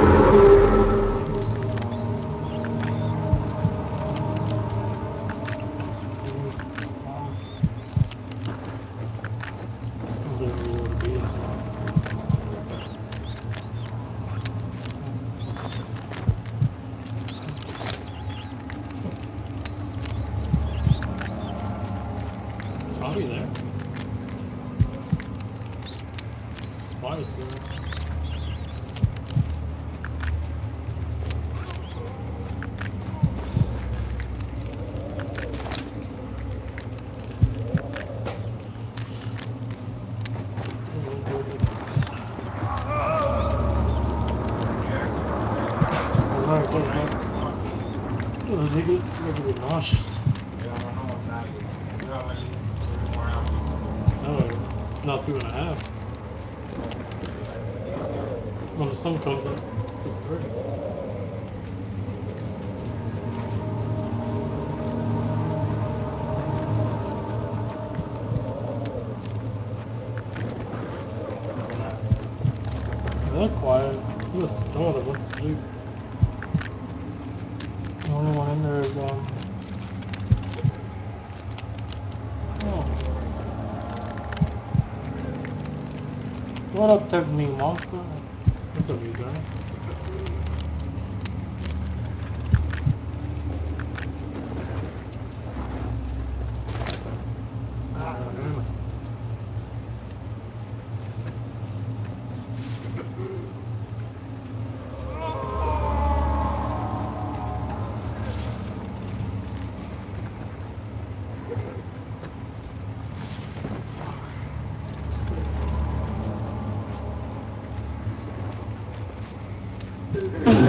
Bobby there? Spotty's there. Alright, good enough. Oh, the niggas look a bit nauseous. Yeah, I know I'm not. You have at least 3 more hours. No, not 2.5. At least 6. When the sun comes up, 6:30. They're quiet. No one went to sleep. The only one in there is oh. What up, Technique Monster? What's up, you guys?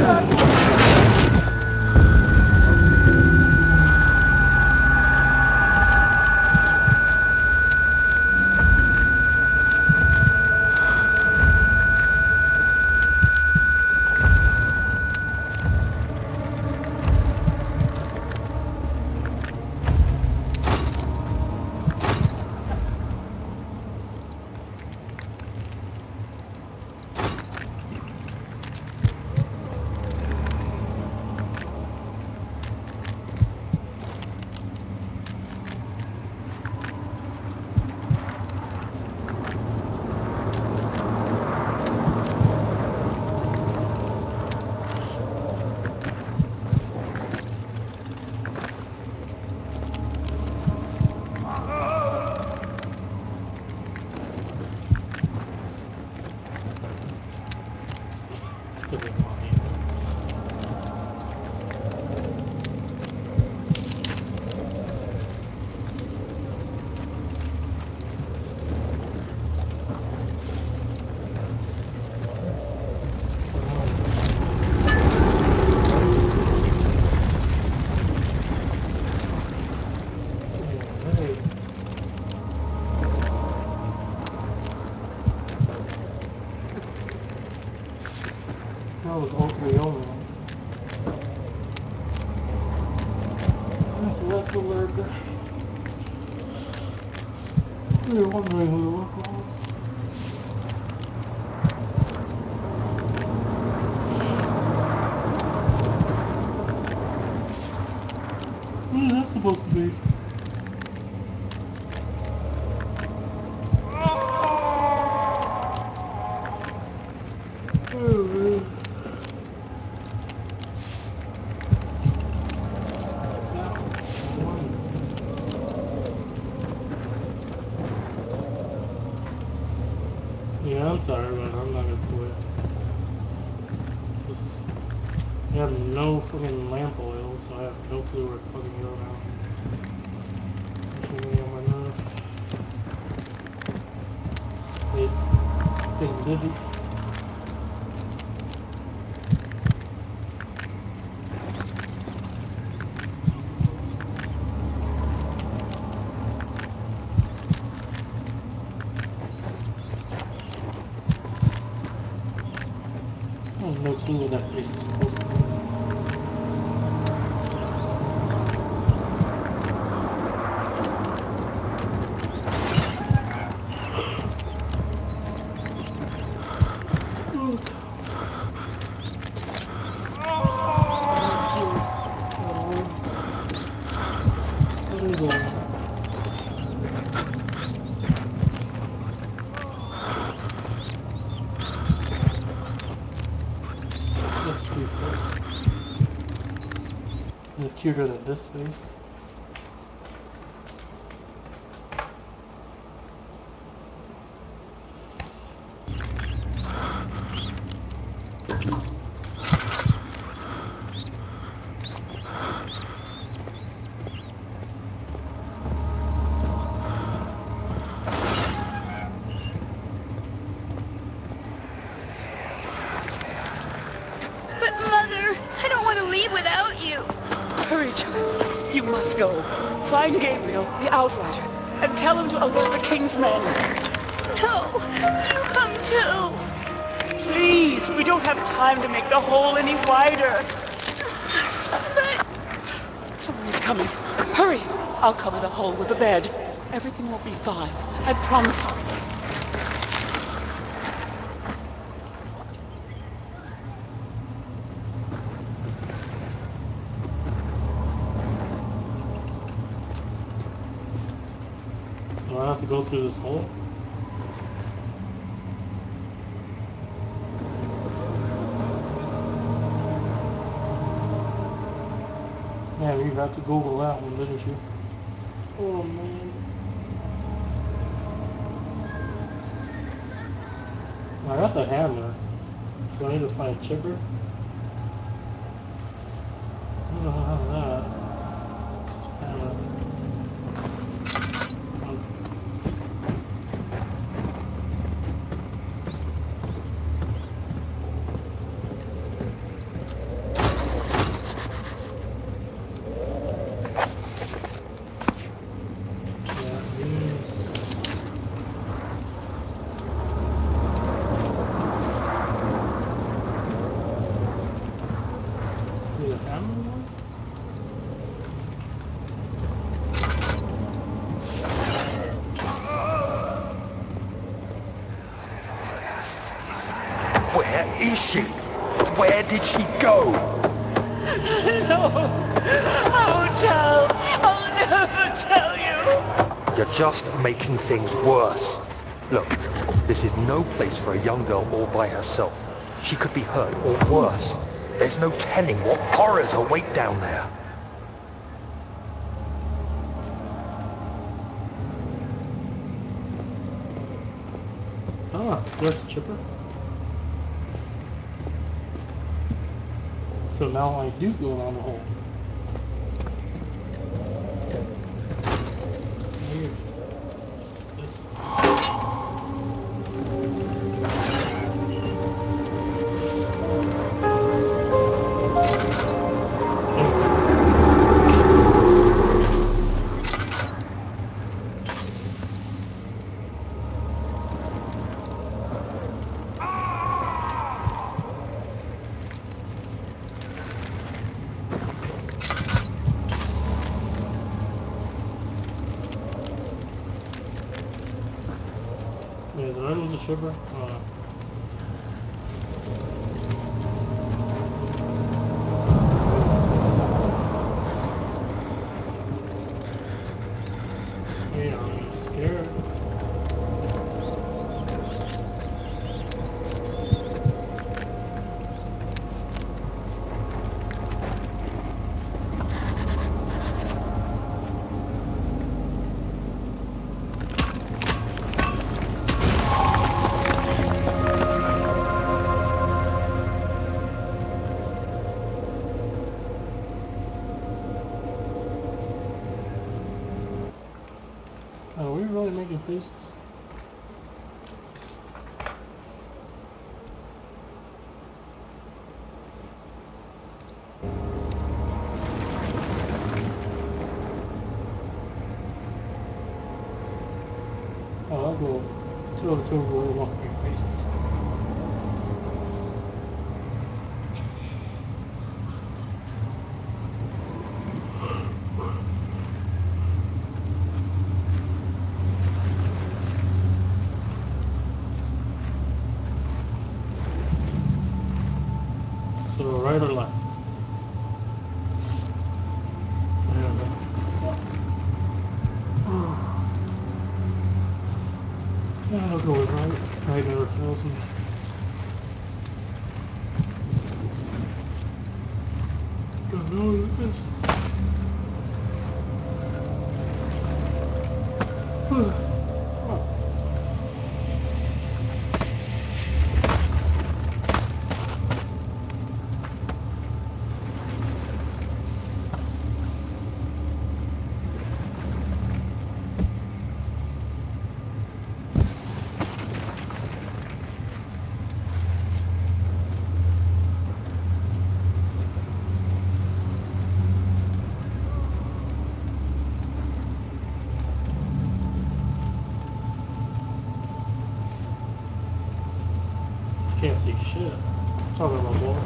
That was ultimately over. So that's the lurker. We were wondering who the lurker was. What is that supposed to be? Oh, man. Yeah, I'm tired, but I'm not gonna quit. I have no fucking lamp oil, so I have no clue where to fucking go now. It's really on my nerves. It's getting busy. I have no clue what that place is supposed to be. Just too close. The cuter than this face. But Mother, I don't want to leave without you. Hurry, child. You must go. Find Gabriel, the Outrider, and tell him to alert the King's men. No, you come too. Please, we don't have time to make the hole any wider. But Someone's coming. Hurry. I'll cover the hole with the bed. Everything will be fine. I promise. Do I have to go through this hole? Yeah, you have to Google that one, didn't you? Oh man. I got the hammer. So I need to find Chipper. I don't know how to have that. Hammer. is she? Where did she go? No, I won't tell. I'll never tell you. You're just making things worse. Look, this is no place for a young girl all by herself. She could be hurt or worse. There's no telling what horrors await down there. Ah, there's the chipper. So now I do go down the hole. Yeah, the red was a chipper. Yeah, I'm scared. Are we really making faces? Oh, I'll go to the two who wants to make faces. So right or left? Yeah, I'll go with right. Right never fails me. What the hell is this? Can't see shit. Talking about more.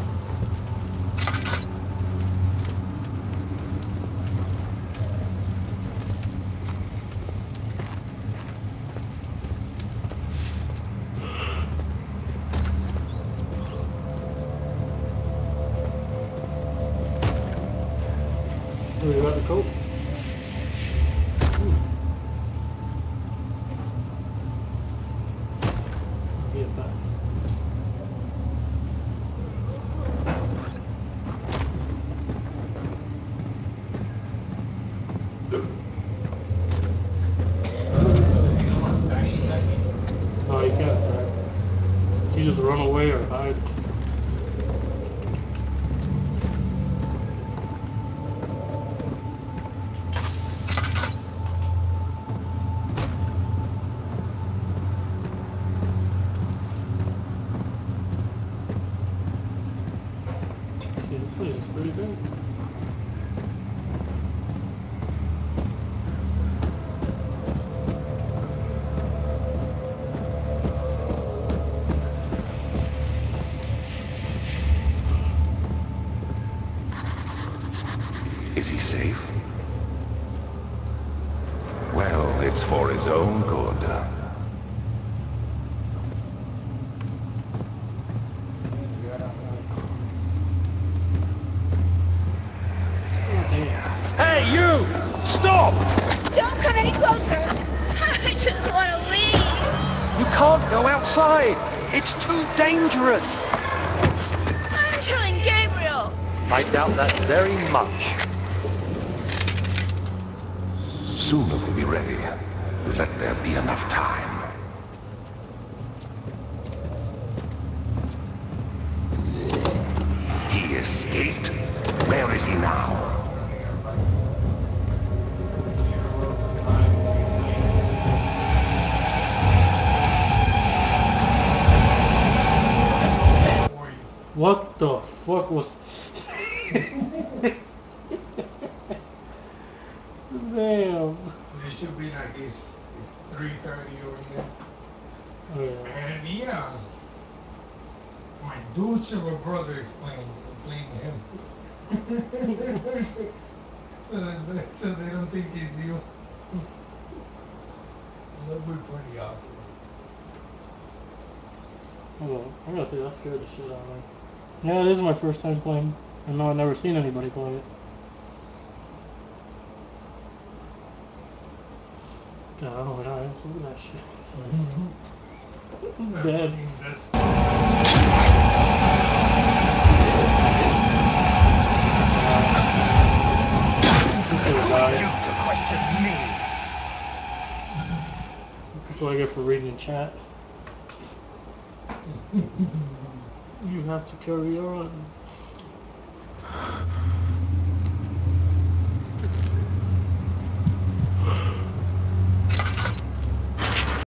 Do you got the coat? Get back. No, you can't, right? You just run away or hide. Yeah, this place is pretty big. Is he safe? Well, it's for his own good. can't go outside. It's too dangerous. I'm telling Gabriel. I doubt that very much. Soon it will be ready. Let there be enough time. He escaped? Where is he now? What the fuck was... Damn. It should be like it's 3:30 over here. Oh, yeah. And yeah, my douche of a brother is playing him. So they don't think it's you. That would be pretty awesome. Hold on. I gotta say, that scared the shit out of me. Yeah, this is my first time playing. I know I've never seen anybody play it. God, I don't know how I look at that shit. Dead. This is a guy. To question me. That's what I get for reading chat. You have to carry on.